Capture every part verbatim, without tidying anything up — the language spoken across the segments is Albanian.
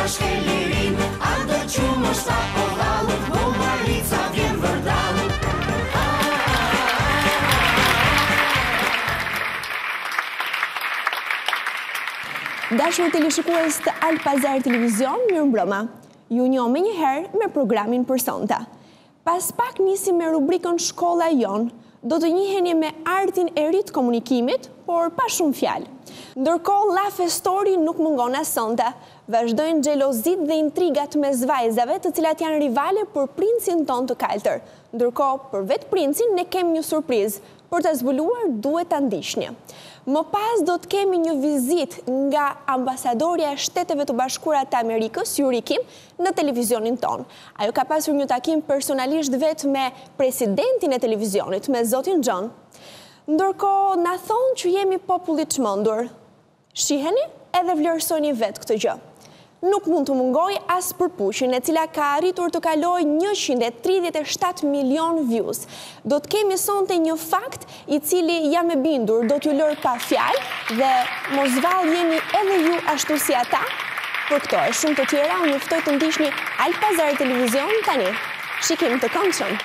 bashkë lirin, a do qumë është apo valë, mo Marica vjen vërdalë. Dashur televizikues të Alpazar Televizion, mirëmbrëma. Ju njoh më njëherë me programin për sonte. Pas pak nisi me rubrikën Shkolla jon, do të njiheni me artin e ri të komunikimit, por pa shumë fjalë. Ndërkohë, Lafe Story nuk mungon as sonte. Vazhdojnë xhelozit dhe intrigat mes vajzave, të cilat janë rivale për princin ton të kaltër. Ndërkohë, për vetë princin ne kemi një surprizë. Për të zbuluar duhet ta ndiqni. Më pas do të kemi një vizit nga ambasadorja e Shteteve të Bashkuara të Amerikës, Yuri Kim, në televizionin ton. Ajo ka pasur një takim personalisht vetë me presidentin e televizionit, me zotin John. Ndërkohë na thonë që jemi populli të çmendur. Shiheni edhe vlerësoni vetë këtë gjë. Nuk mund të mungoj as përpuqjen, e cila ka arritur të kalojë njëqind e tridhjetë e shtatë milion views. Do të kemi sonte një fakt i cili jam e bindur do t'ju lër pa fjalë dhe mos vallë jeni edhe ju ashtu si ata. Për këto e shumë të tjera unë juftoj të ndiqni Alpazar Televizion tani. Shikim të këndshëm.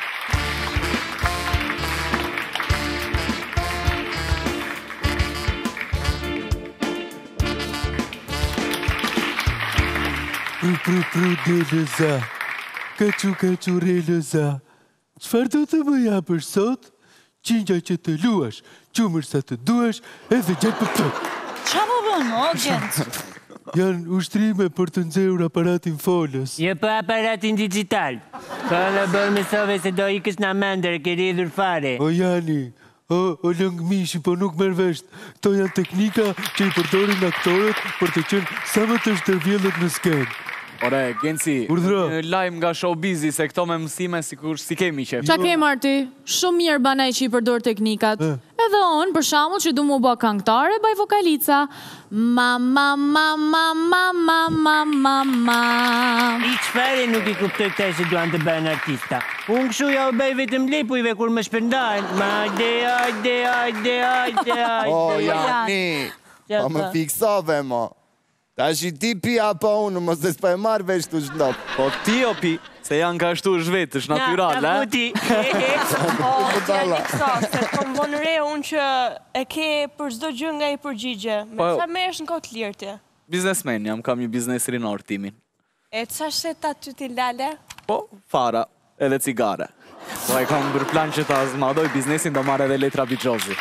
Pru, pru, pru, dhe lëza, kacu, kacu, re lëza. Qfar do të më ja për sot? Qingja që të luash, qumër sa të duash, edhe gjatë për të. Qa më bënë, o gjendë? Janë ushtrime për të nxerur aparatin folës. Je për aparatin digital. Ka në bërë me sove se do ikës në mendër, ke rridhur fare. O Jani, o, o lëngë mishi, po nuk merr vesh. Këto janë teknika që i përdorin aktorët për të qenë sa më të shtërvjellët në skenë. Ore, Genci, një lajm nga showbizi se këto me mësime sikur si kemi qef. Qa ke Marti? Shumë mirë banaj që i përdor teknikat. Edhe on, për shembull që du mu bë këngëtare, baj vokalica. Ma, ma, ma, ma, ma, ma, ma, ma, ma. I qëfare nuk i kuptoj këta që duan të bëjnë artista. Unë këshu ja u bëj vetëm lipujve kur më shpërndajnë. Ma, de, ajde, ajde, ajde, ajde. O, Jani, pa më fiksove, mo. Ta shi ti pi apo unë, mos dhe s'pa e marrë veç të zhdop. Po ti o pi, se janë ka shtu zhvetësh, natural, e? Na, ta puti. O, tjeli kësa, se kom bënë re unë që e ke për zdo gjë nga i përgjigje. Me sa me është në kotë lirë ti? Biznesmen, jam kam një biznes rinor timin. E të sa sheta ty t'i lale? Po, fara, edhe cigare. Po e kam bërë plan që ta zmadoj biznesin do marrë edhe letra Bigjozi.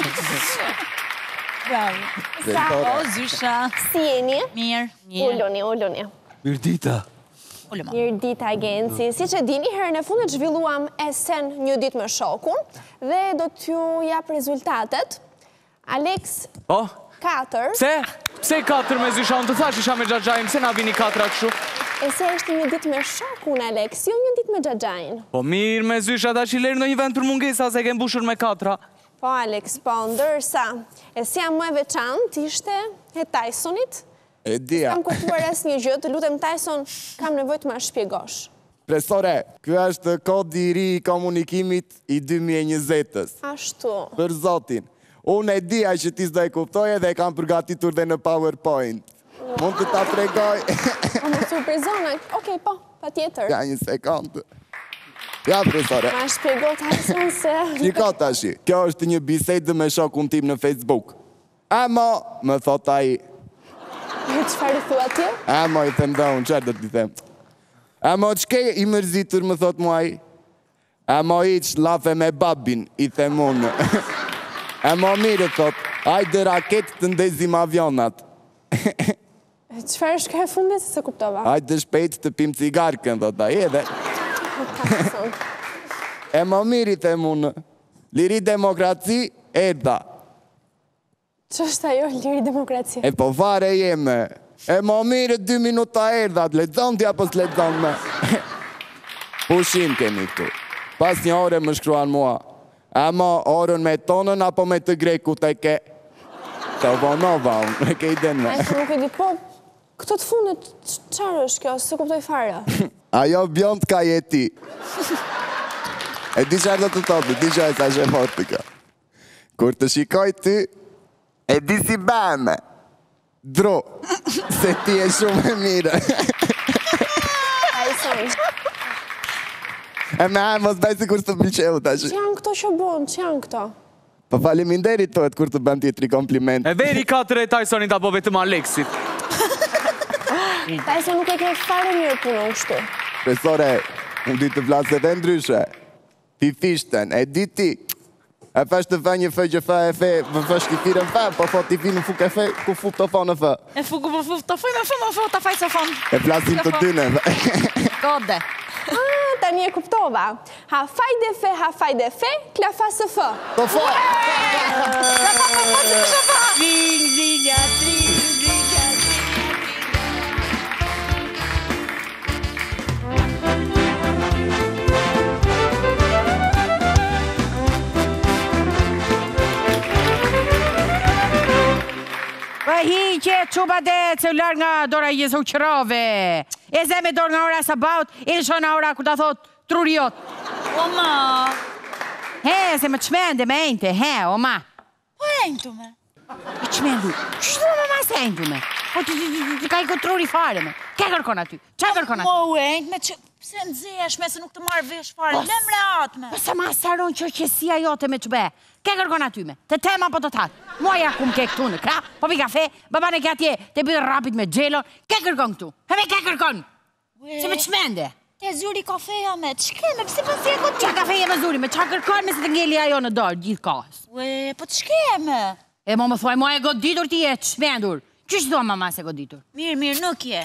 Bravo. Sa, o, zysha. Si jeni? Mirë. Ulloni, ulloni. Mirë dita. Mirë dita, Genci. Si që dini, herën e fundit zhvilluam esen një dit me shokun dhe do t'ju jap rezultatet. Alex, po? katër. Pse? Pse katër me zysha? Unë të thash isha me Xhaxhajin, pse na vini katër kështu? E se është një dit me shokun, Alex, jo një dit me Xhaxhajin. Po mirë me zysha, ta që lerë në një vend për mungesa se ke mbushur me katra. Po, Alex, po, ndërsa, e si jam më e veçantë ishte e Tysonit. E dia. Kam kuptuar as një gjë, të lutem Tyson, kam nevojë të më shpjegosh. Profesore, ky është kodi i ri i komunikimit i dy mijë e njëzet-ës. Ashtu. Për zotin, unë e dia që ti s'do e kuptoj edhe e kam përgatitur dhe në PowerPoint. Mund të ta tregoj? O, më surprizona. Okej, po, pa tjetër. Ja, një sekundë. Ja, profesore. Ma shpjego Tyson se... Shiko tashi, kjo është një bisedë me shokun tim në Facebook. Amo, më thot ai. Çfarë i thua ti? Amo, i them dhe unë, qërë do t'i them? Amo, qke i mërzitur, më thot muaj? Amo, i që lafe me babin, i them unë. Amo, mire, thot, ajde raket të ndezim avionat. Çfarë është ka e fundit, se kuptova? Ajde shpejt të pim cigarkën, thot ai edhe. E më mirë i them unë, liri demokraci, erda. Që është ajo liri demokraci? E po fare jeme, e më mirë dy minuta erda, të ledzon tja po s'ledzon me. Pushim kemi këtu. Pas një ore më shkruan mua, ama orën me tonën apo me të greku të ke. Të vonova unë, me ke i den me. A e nuk e di, po, këto të fundit, qarë është kjo, se kuptoj fare? Ajo bjond ka jeti. E di qarë do të thotë, di qarë sa shë fortë kjo. Kur të shikoj ty, e di si bëme. Dro, se ti e shumë e mire. A i sonë. E me e mos baj si kur të pëlqeu tash. Që janë këto që bon, që janë këto? Po faleminderit tohet kur të bën tjetri kompliment. E veri katër e Tysonin apo vetëm Aleksit. Tyson nuk e ke fare mirë punën kështu. Profesore, unë di të flasë edhe ndryshe. Ti fishten, e di ti. E fash të fa një fë që fa e fe, më fash ki firën fa, po fa ti fi në fuk e fe, ku fuk të fa në fë. E fuk ku fuk të fuj, me fuk më fuk të faj së fond. E flasim të dyne. Kode. Ah, tani e kuptova. Ha fajde fe, ha fajde fe, klafa së fë. Të fa! Tring, zinga, tring, zinga, Pa hiqe, quba dhe celular nga dora jesu qërove. E ze me dorë nga ora sa baut, e në shonë nga ora ku ta thot truriot. O ma. He, se më qmende me ejnëte, he, o ma. Po e në të me? E qmendu, qështu me ma se ejnë me? Po ti ka i truri fare me. Ke kërkon aty, qa kërkon aty? Mo u e në me që... Pse në zeshme, se nuk të marrë vesh fare, lem reat me. Po se ma saron që qësia jote me qbe. Ke kërkon aty me, të tema po të tatë. Mua ja kum ke këtu në kra, po pi kafe, baba në ke atje, te bidë rapit me gjelon. Ke kërkon këtu, heve ke kërkon. Se me qmende. Te zuri kafeja me, që keme, pëse pas e këtë? Qa kafe me zuri, me qa kërkon me se të ngeli ajo në dorë, gjithë kohës. Ue, po të shkeme? E mo më thuaj, mo e goditur ti e qmendur. Qështë do mama se goditur? Mirë, mirë, nuk je.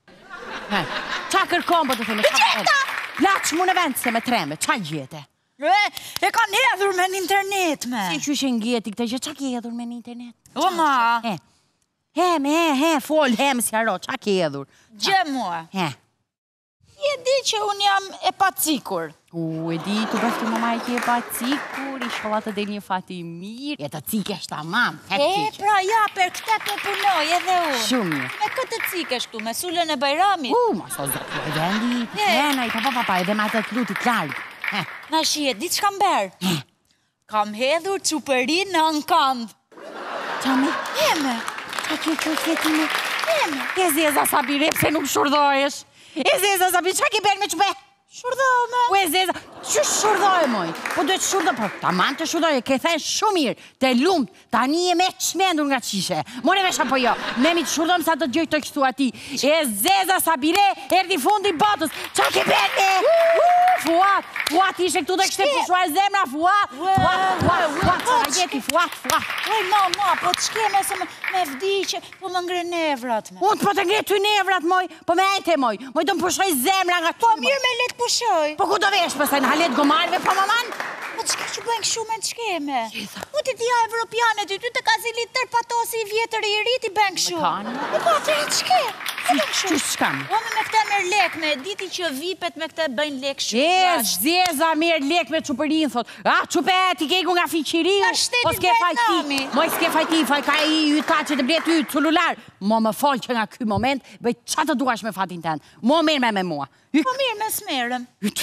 Qa kërkon po të theme? Laq mu në vend se me treme, qa gjete? E, e ka hedhur me në internet me. Si që shë ngjeti këtë gjë, qa ke hedhur me në internet? O ma. He, he, me, he, he, fol, he, më s'jaro, qa ke hedhur? Gje mua. He. Je di që unë jam e pacikur. U, e di, të bëfti mama e ki e pacikur, i shola të del një fati mirë, e të cikesh ta mam, E, pra ja, për këta të punoj edhe unë. Shumë mirë. Me këtë cikesh tu, me sulën e Bajramit. U, ma so zotë, e vendi, pëtjena, i papa papa, edhe ma të të lutit largë. Na shie, di që kam berë? Kam hedhur quperin në në kandë. Qa me? Eme. Qa kjo kjo kjo me? Eme. E zeza sa bire, pse nuk shurdohesh? E zeza sa bire, qa ki berë me qbe? Shurdohë me. U e zeza, që shurdohe moj? Po duhet shurdo, po ta man të shurdohe, ke thënë shumë mirë, të lumt, ta një e me qmendur nga qishe. More vesh apo jo, ne mi të shurdojmë sa të gjojtë të kështu ati. E zeza sa bire, erdi fundi botës, qa ke berë me? Fuat, fuat, ishe këtu dhe kështë e pushuar zemra, fuat, fuat, fuat, fuat, sa nga jeti, fuat, fuat. Oj, ma, ma, po të shkeme se me vdiqe, po më ngre nevrat me. Unë po të ngre ty nevrat, moj, po me ejte, moj, moj të më pushoj zemra nga ty. Po mirë me letë pushoj. Po ku do vesh, pësaj në halet gomarve, po maman? Po të shke që bëjnë këshu me të shkeme. Po të tja evropiane, ty ty të ka zilit tër patosi i vjetër i rriti bëjnë këshu. Me kanë? Po po të rritë shke. Që shkam? O me me këte merë lek me, diti që vipet me këte bëjnë lek shumë. E, zeza merë lek me qupërin, thot. A, qupe, ti kejku nga fiqiriu. Nga shtetit Vietnami. Moj s'ke fajti, faj ka i yta që të blet y celular. Mo më fol që nga ky moment, bëj qa të duash me fatin ten. Mo mirë me me mua. Po mirë me smerëm. Yt.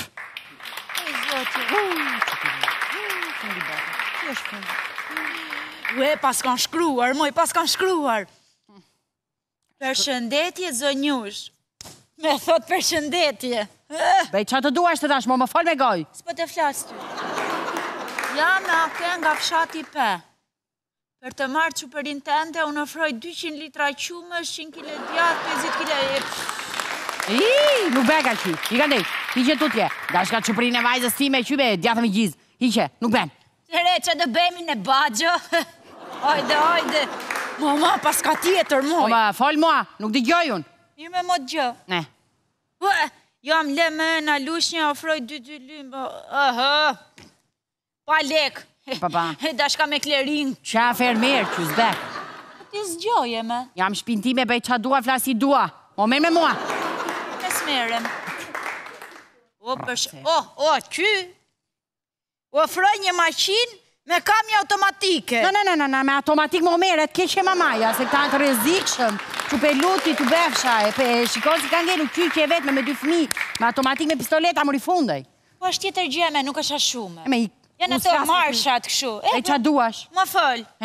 Ue, pas kanë shkruar, moj, pas kanë shkruar. Përshëndetje, zonjush. Me thot përshëndetje. Bëj qa të duash të dash, mo më fol me goj. S'po të flasë ty. Jam me ake nga fshati pe. Për të marrë qupërin të ende, unë ofroj dyqind litra qumësh, qind kile djatë, pesëdhjetë kile... I, nuk bega qy, i ka ndej, hiqe tutje. Dash ka qupërin e vajzës ti me qybe, djatë me gjizë. Hiqe, nuk ben. Tere, që dë bëjmi në bagjo. Ojde, ojde. Mama, pas ka tjetër, moj. O, ma, fol mua, nuk di gjoj unë. Mirë me mo të gjë. Ne. Ue, jam le me në lushnja, ofroj dy dy lymë. Aha. Pa lek. Papa. Dashka me klerin. Qa fermer, që zbek. Ti zgjoje me. Jam shpintime, bëj qa dua, flasi dua. O, merë me mua. Me smerem. O, përsh... O, o, ky. Ofroj një mashin me kamje automatike. Në, në, në, në, me automatik më meret, keqe mamaja, se këta në të rezikshëm, që pe luti të befsha, e pe shikon si ka ngelu kyqe e vetme me dy fmi, me automatik me pistoleta më rifundej. Po është tjetër gjeme, nuk është a shume. E me i... Janë ato marshat këshu. E qa duash? Më fëll. E.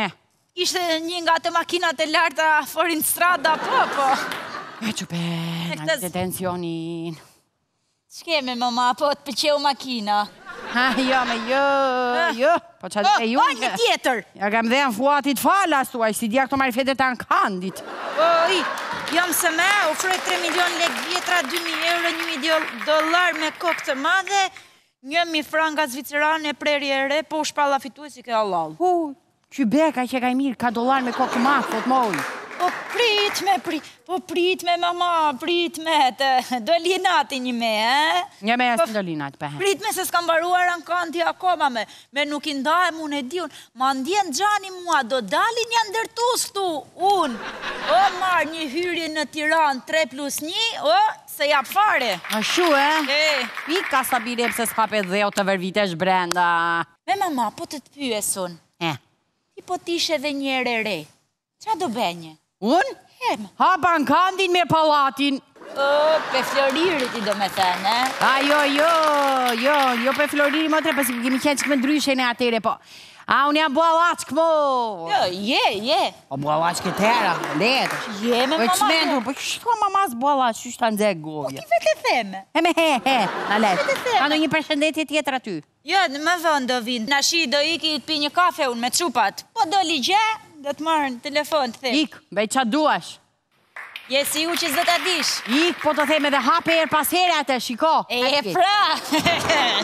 ishte një nga të makinat e larta forin strada, po, po. E që pe, në të tensionin. Shkeme, mama, po të pëqeu makina. Ha, jo, me jo, jo. Po që atë e ju... O, një tjetër. Ja kam dhe në fuatit falas, tuaj, si dja këto marifetet të në kandit. O, i, jam se me, ofroj tre milion lek vjetra, dy mijë euro, një milion dolar me kokë të madhe, një mi franga zvicerane, prerje e re, po u shpalla fitu e si ke halal. Po, që beka që ka i mirë, ka dolar me kokë të madhe, thot moj. Po prit me, prit, po prit me, mama, prit me, të do linati një me, e? Një me e së do linati, pehe. Prit me se s'kam baruar në kanti akoma me, me nuk i ndahem unë e diun, ma ndjen gjani mua, do dalin janë ndërtus këtu, unë, o marrë një hyrje në Tiran, tre plus një, o, se jap fare. A shu, e? E. Pika sa bire pëse s'kape dheo të vërvitesh brenda. Me, mama, po të të pyesun, E. ti po t'ishe dhe njere re, qa do benje? Unë? Hem. Hapa në kandin me palatin. O, pe Floririt i do me thënë, e? A, jo, jo, jo, jo pe Floriri më tre, pësi kemi qenë që këmë ndryshen e atere, po. A, unë jam bualac këmo. Jo, je, je. Po, bualac këtera, letë. Je me Po, mama. që mendur, po, që shko mamas bualac, që shta nëzek goja. Ti vete theme. He me he, he, na letë. Vete theme. Ka në një përshëndetje tjetër aty. Jo, në më vënd do vind. Na shi do iki të pi një kafe unë me qupat. Po do ligje, do të marrë në telefon të them. Ik, bej qa duash. Je si u që zdo të dish. Ik, po të theme dhe hape er pas here atë, shiko. E e pra.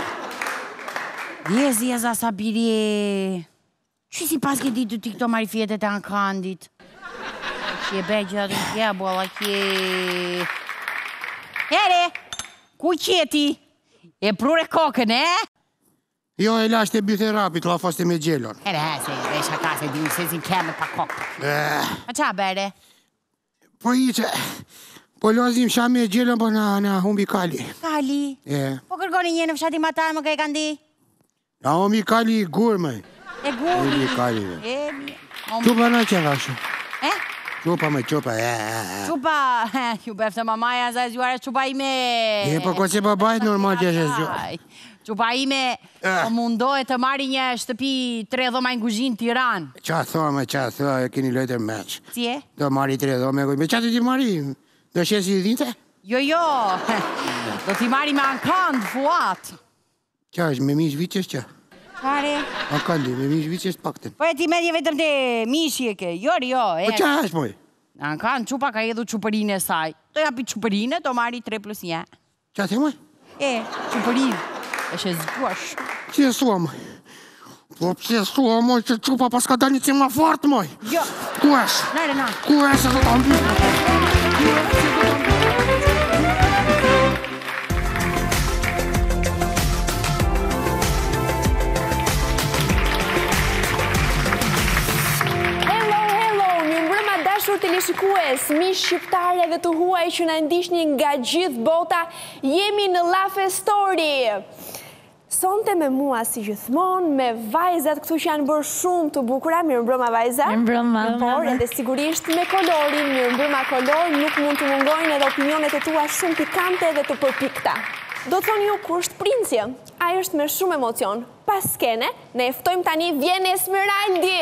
Jezi e za sa birje. Që si pas ke ditë ti këto marifjetet e ankandit? Që e bej gjitha të kja, bolla kje... Here, ku qeti? E prure kokën, e? Jo, e lasht e bythe rapit, la faste me gjelon. Here, he, se dhe shaka se di se si keme pa kokë. A qa bere? Po i që... Po lozim sha me gjelon, po na humbi kali. Kali? E. Po kërgoni një në fshati matar më kaj kandi? Na humbi kali i gurme. E gurmi? Humbi kali. E, mi... Qupa na që nga shu. E? Qupa me qupa, e. Qupa, ju befte mamaja za zjuare qupa ime. E, po ko se babajt normal që është zjuare. Qupa ime, po mundohet të marri një shtëpi tre dhoma në kuzhinë Tiran. Qa thome, qa thome, e keni lojtër meq. Si e? Do marri tre dhome, me qa të ti marri? Do shesi i dhinte? Jo, jo, do t'i marri me ankand, fuat. Qa është, me mish viqës që? Qare? Ankandi, me mish viqës pakten. Po e ti medje vetëm të mishi e ke, jo, jo, e. Po qa është, moj? Ankand, qupa ka edhu qupërin e saj. Do japi qupërin e, do marri tre plus një. Qa the, moj? E, qupërin. E shë zguash. Që e sua, moj? Po pëse sua, moj, që qupa pas ka dalë një cimë fort, moj? Jo. Ku është? Nare, na. Ku është, e të të mbi? Teleshikues, mi shqiptare dhe të huaj që në ndishni nga gjithë bota, jemi në Lafe Story. Sonte me mua si gjithmonë, me vajzat këtu që janë bërë shumë të bukura, mirë mbrëma vajza. Mirë mbrëma. Por edhe sigurisht me kolorin, mirë mbrëma kolor, nuk mund të mungojnë edhe opinionet e tua shumë pikante dhe të përpikta. Do të thonë ju kur është princi, ai është me shumë emocion. Pas skene, ne eftojmë tani vjen Esmeraldi.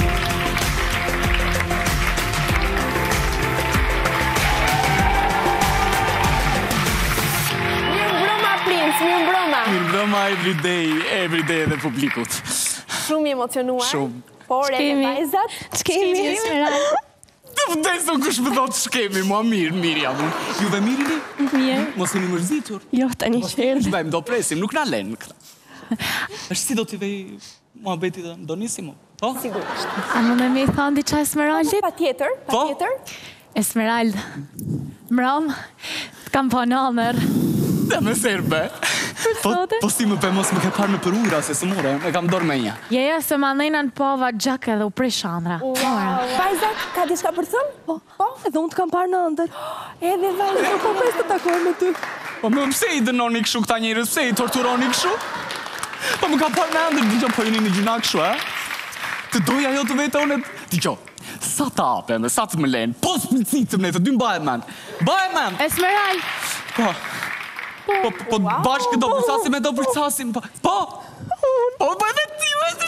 Mirë mbrëma. Mirë mbrëma everyday, everyday edhe publikut. Shumë i emocionuar. Shumë. Por edhe vajzat. Shkemi. Të vëdej së kush më thotë shkemi, mua mirë, mirë jam unë. Ju dhe mirë li? Mirë. Mos jeni mërzitur. Jo, tani qërë. Shbajmë, do presim, nuk na lenë. është si do t'i vej mua beti dhe do nisi mu? Po? Sigurisht. A më me me i thonë diqa Esmeraldit? Pa tjetër, pa tjetër. Esmerald, mram, t'kam po në amër. Dhe me serbe. Po si më për mos më ke parë në për ujra, se së more, me kam dorë me nja. Je, je, se ma nejna në pova gjak edhe u prish andra. Vajzat, ka diska për thëmë? Po, edhe unë t'kam parë në ndër. Edhe vajzat, po mes të takoj me ty. Po më pse i dënoni këshu këta njërës, pse i torturoni këshu? Po më kam parë në ndër, diqo, po jeni në gjuna këshu, e? Të doja jo të vete unë, diqo, sa ta apem, sa të më lenë, po s'pëllëcitëm ne, të dy mbaj men. Mbaj men! Esmerald! Po. Po, po, bashkë do përcasim e do përcasim, po, po, po, po edhe ti, me të që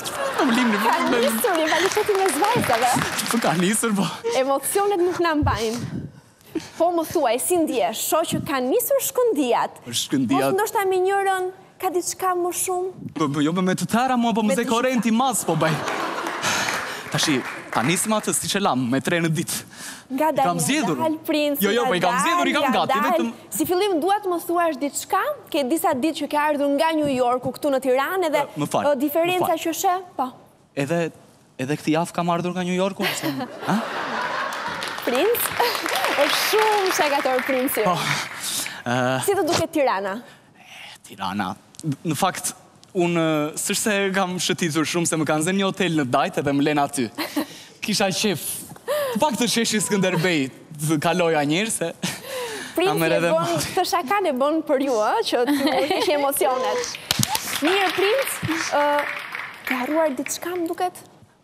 Po më limni. Ka nisur rivaliteti mes vajzave. Po ka nisur, po. Emocionet nuk na mbajnë. Po më thuaj, si ndjesh, shoh që kanë nisur shkëndijat. Shkëndijat. Po ndoshta me njërin ka diçka më shumë. Po jo me të tëra mua, po më ze korrenti mas po bëj. Tashi, ta nisim atë si që lam, me tre në ditë. Nga dal, kam zgjedhur. Dal, princ, jo, jo, po i kam zgjedhur, i kam gati, vetëm... Si fillim duat më thuash diçka, ke disa ditë që ke ardhur nga New Yorku këtu në Tiranë edhe më fal, diferenca më fal. që she, po. Edhe, edhe këti javë kam ardhur nga New Yorku? Ha? Princ, është shumë shakator princi. Po. Si të duket Tirana? Tirana, në fakt... Unë, sështë se kam shëtitur shumë, se më kanë zënë një hotel në dajtë edhe më lenë aty. Kisha qef, pak të sheshi Skënderbej, të kaloja njërë, se... Princi e bon, të shakan e bon për ju, që të kesh emocionet. Mirë, Princ, ka harruar diçka më duket?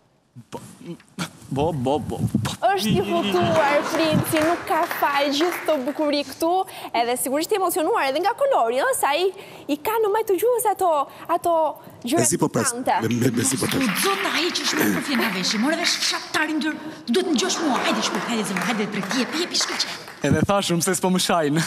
Bo, bo, bo. Është i hutuar, Princi, nuk ka faj gjithë të bukuri këtu, edhe sigurisht i emocionuar edhe nga kolori, sa i ka në majtë gjuhës ato gjëra të kante. Besi po pres. Zota, ai që shme për fjena veshi, more vesh fshatarin dër, duhet në gjosh mua, hajde shpër, hajde zemë, hajde drejt, jepi, jepi shkëqe. Edhe thashëm se s'po më shajnë.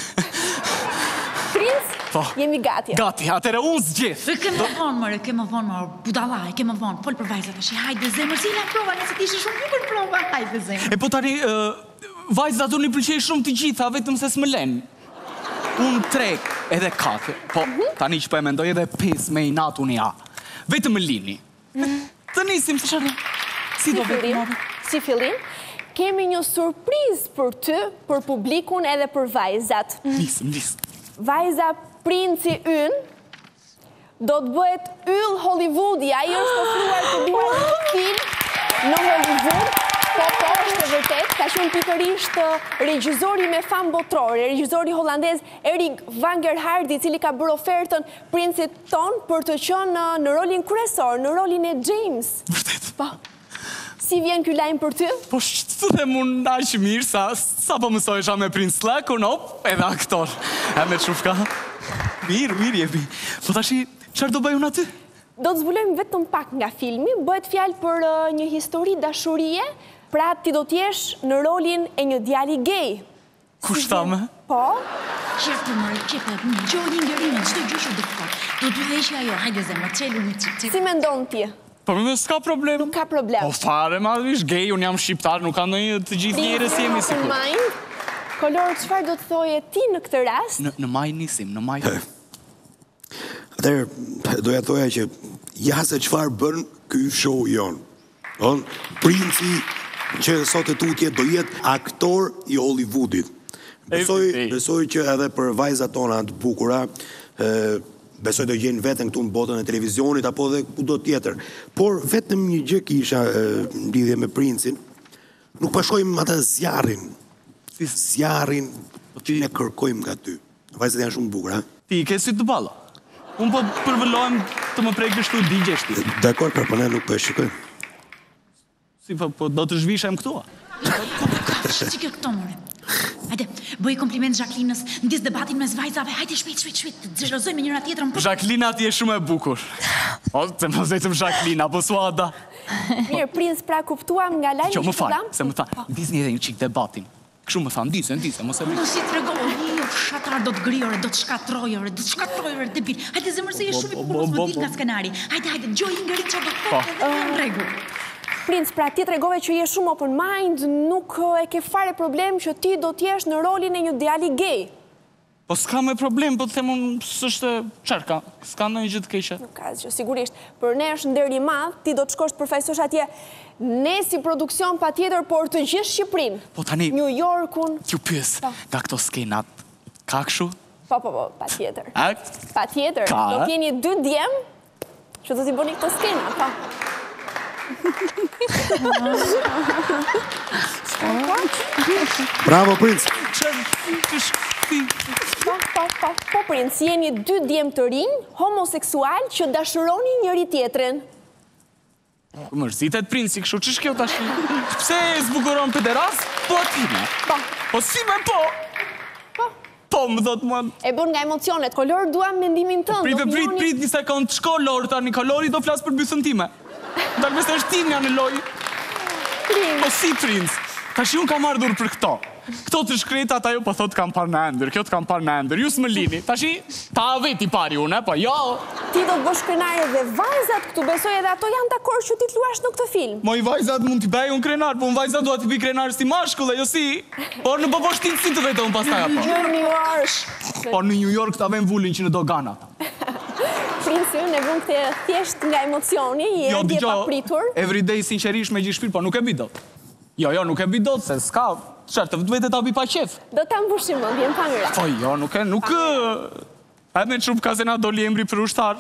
Princ, jemi gati. Gati, atëre unë zgjith. E ke më vonë, mërë, ke më vonë, mërë, budala, e ke më vonë, folë për vajzat, ashtë, hajde zemër, si la prova, nëse t'ishe shumë bukur prova, hajde zemër. E po tani, vajzat unë i pëlqej shumë të gjitha, vetëm se s'më lenë. Unë trek edhe katër, po tani që po e mendoj edhe pes me i natë unë ja. Vetëm më lini. Të nisim, të shërë. Si do vetëm? Si fillim, kemi një surpriz për ty, për publikun edhe për vajzat. Nisim, nisim. Vajza Princi yn do të bëhet yll Hollywoodi. Ai është ofruar të duar një film në Hollywood. Po, po, është vërtet. Ka qenë pikërisht regjizori me famë botërore, regjizori holandez Erik van Gerhardt, i cili ka bërë ofertën Princit ton për të qenë në rolin kryesor, në rolin e James. Vërtet. Po. Si vjen ky lajm për ty? Po shtë dhe mund aq mirë, sa, sa po mësojsha me Prince Lakun, op, edhe aktor. E me qufka. Mirë, mirë jepi. Po tashi, qërë do bëjun aty? Do të zbulojmë vetëm pak nga filmi, bëhet fjalë për uh, një histori dashurie, pra ti do t'jesh në rolin e një djali gay. Kushta me? Po? Qërë mërë, qëpe, një gjojnë një ngërinë, qëto gjyshu dhe këta. Do t'u dhe ishja jo, hajde zemë, qelu një qëtë. Si me ndonë ti? Po me s'ka problem. Nuk ka problem. Po fare, ma ish gay, unë jam shqiptar, nuk ka ndonjë të gjithë njerës jemi si kur. Mind, kolor, qëfar do të thoje ti në këtë rast? Në, në maj nisim, në maj. Atër, doja thoja që ja se qëfar bën ky show jonë. On, Princi që sot e tutje do jetë aktor i Hollywoodit. Besoj, besoj që edhe për vajzat tona të bukura, e, besoj do gjenë vetën këtu në botën e televizionit, apo dhe kudo tjetër. Por vetëm një gjë kisha në lidhje me Princin, nuk pashkojmë atë zjarin. Zjarin që ne kërkojmë nga ty. Vajzat janë shumë bukura. Ti i ke si të balla. Unë po përvëllojmë të më prej kështu digjesh ti. Dakor, për përne nuk për shikojmë. Si po, po do të zhvishem këtu, a? Që kjo këto, more. Hajde, bëj kompliment Jacqueline-ës, ndis debatin mes vajzave, hajde shpejt, shpejt, shpejt, të xhelozojmë me njëra tjetrën. Jacqueline ti je shumë e bukur. O, të më vetëm Jacqueline, apo Suada. Mirë, Prince, pra kuptuam nga lajmi që më fal, se më tha, ndisni edhe një çik debatin. Kështu më tha, ndisë, ndisë, mos e bëj. Do si tregon, jo, shatar do të grijore, do të shkatrojore, do të shkatrojore debil. Hajde zemër se je shumë i bukur, mos më dil nga skenari. Hajde, hajde, gjojë ngërit çfarë do të thotë edhe në rregull. Prince, pra ti tregove që je shumë open mind, nuk e ke fare problem që ti do t'jesh në rolin e një djali gay. Po s'ka me problem, po të them unë s'është çfarë ka, s'ka ndonjë gjë të keqe. Nuk ka asgjë, sigurisht. Për ne është nder i madh, ti do të shkosh të përfaqësosh atje ne si produksion patjetër, por të gjithë Shqipërinë. Po tani New Yorkun. Ju pyes, nga këto skenat ka kështu? Po, po, po, patjetër. A? Patjetër. Ka? Do t'jeni dy djem që do t'i bëni këto skena, po. Bravo, Prince. Po, po, po, po, Prince, jeni dy djem të rinj, homoseksual që dashuroni njëri tjetrin. Mërzitet Princi kështu, ç'është kjo tash? Pse zbukuron pederas? Po atime. Po. Po si me po? Po. Po, më dhëtë mua... E bën nga emocionet, kolor duam mendimin tënd. Prit, prit, prit, një sekund, shko Lor, tani kolori do flasë për bysën time. Dalë me se është timja në loj. Po si princ? Ta shi unë kam ardhur për këto. Këto të shkretat ajo po thot kam parë në ender, kjo të kam parë në ender, ju s'më lini. Ta shi, ta veti pari unë, po jo. Ti do të bësh krenare dhe vajzat këtu, besoj edhe ato janë dakord që ti të luash në këtë film. Moj vajzat mund t'i bëj unë krenar, po unë vajzat duhet t'i bëj krenar si mashkull, jo si. Por në bëbosh ti si të vetë unë pastaj apo. Në New York. Por në New York ta vem vullin që në Dogana. Prinsi, unë e vëm këtë thjesht nga emocioni, je dje papritur. Everyday sinqerisht me gjithë shpirt, po nuk e bi dot. Jo, jo, nuk e bi dot, se s'ka. Qartë, vetë ta bi pa qef. Do ta mbushim mendjen pa ngra. Po jo, nuk e, nuk e me çup ka se na doli emri për ushtar.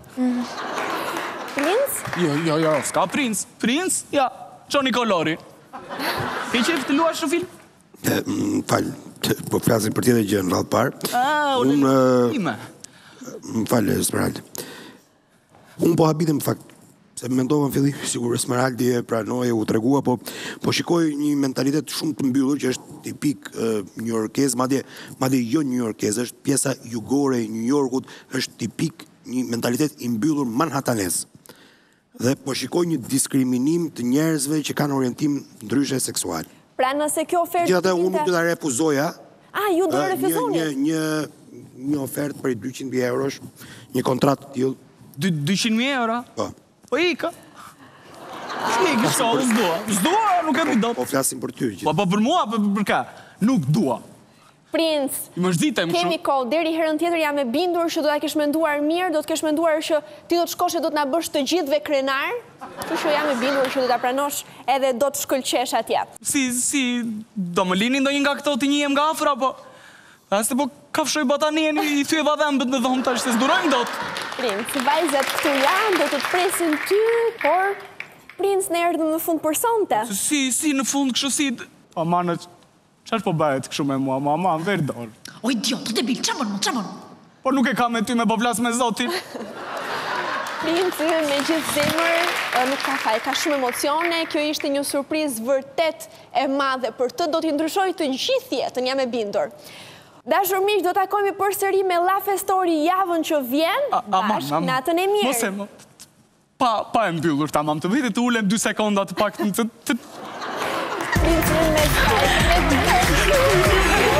Princ? Jo, jo, jo, s'ka princ. Princ? Ja, Gjoni Kolori. Ke qef të luash në film? Më falë, po flasin për tjetër gjë në radhë parë. Ah, unë ime. Më falë, Esmeralda. Unë po habitem në fakt. Se më mendova në fillim, sigur Esmeraldi e pranoi, u tregua, po po shikoj një mentalitet shumë të mbyllur që është tipik newyorkez, madje madje jo newyorkez, është pjesa jugore e New Yorkut, është tipik një mentalitet i mbyllur manhattanez. Dhe po shikoj një diskriminim të njerëzve që kanë orientim ndryshe seksual. Pra nëse kjo ofertë... Gjithatë unë nuk do ta refuzoja. Ah, ju do refuzoni? Një një një ofertë për dyqind mijë eurosh, një kontratë të tillë. dyqind mijë euro? Po. Po ika. Shki i kështë, s'dua. S'dua, nuk e mi dot. Po flasim për ty. Po për mua, për ka. Nuk dua. Princ, I më shditem kështu. kemi kohë, deri herën tjetër jam e bindur që do ta kesh menduar mirë, do të kesh menduar që ti do të shkosh e do të na bësh të gjithëve krenar, kështu që jam e bindur që do ta pranosh edhe do të shkëlqesh atje. Si, si, do më lini ndonjë nga këto të njihem nga afra, po... Aste po kafshoj batanien i thyeva dhembët në dhomë tash, se s'durojmë dot. Princ, vajzat këtu janë, do të të presin ty, por Princ në erdhëm në fund për sonte. Si, si, në fund kështu si... O, manë, qash po bëhet kështu me mua, ma, ma, verë dorë. O, idiot, të debil, qamon mu, qamon mu. Por nuk e ka me ty me po flas me Zotin. Princ, me gjithë zemër, nuk ka faj, ka shumë emocione, kjo ishte një surprizë vërtet e madhe për të, do t'i ndryshoj të gjithë jetën, jam e bindur. Dashur miq, do takojmë përsëri me La Festori javën që vjen, bashkë natën e mirë. Mos e më... Pa, pa e mbyllur tamam të vite, të ulem dy sekonda të pak të... të... Princën me të...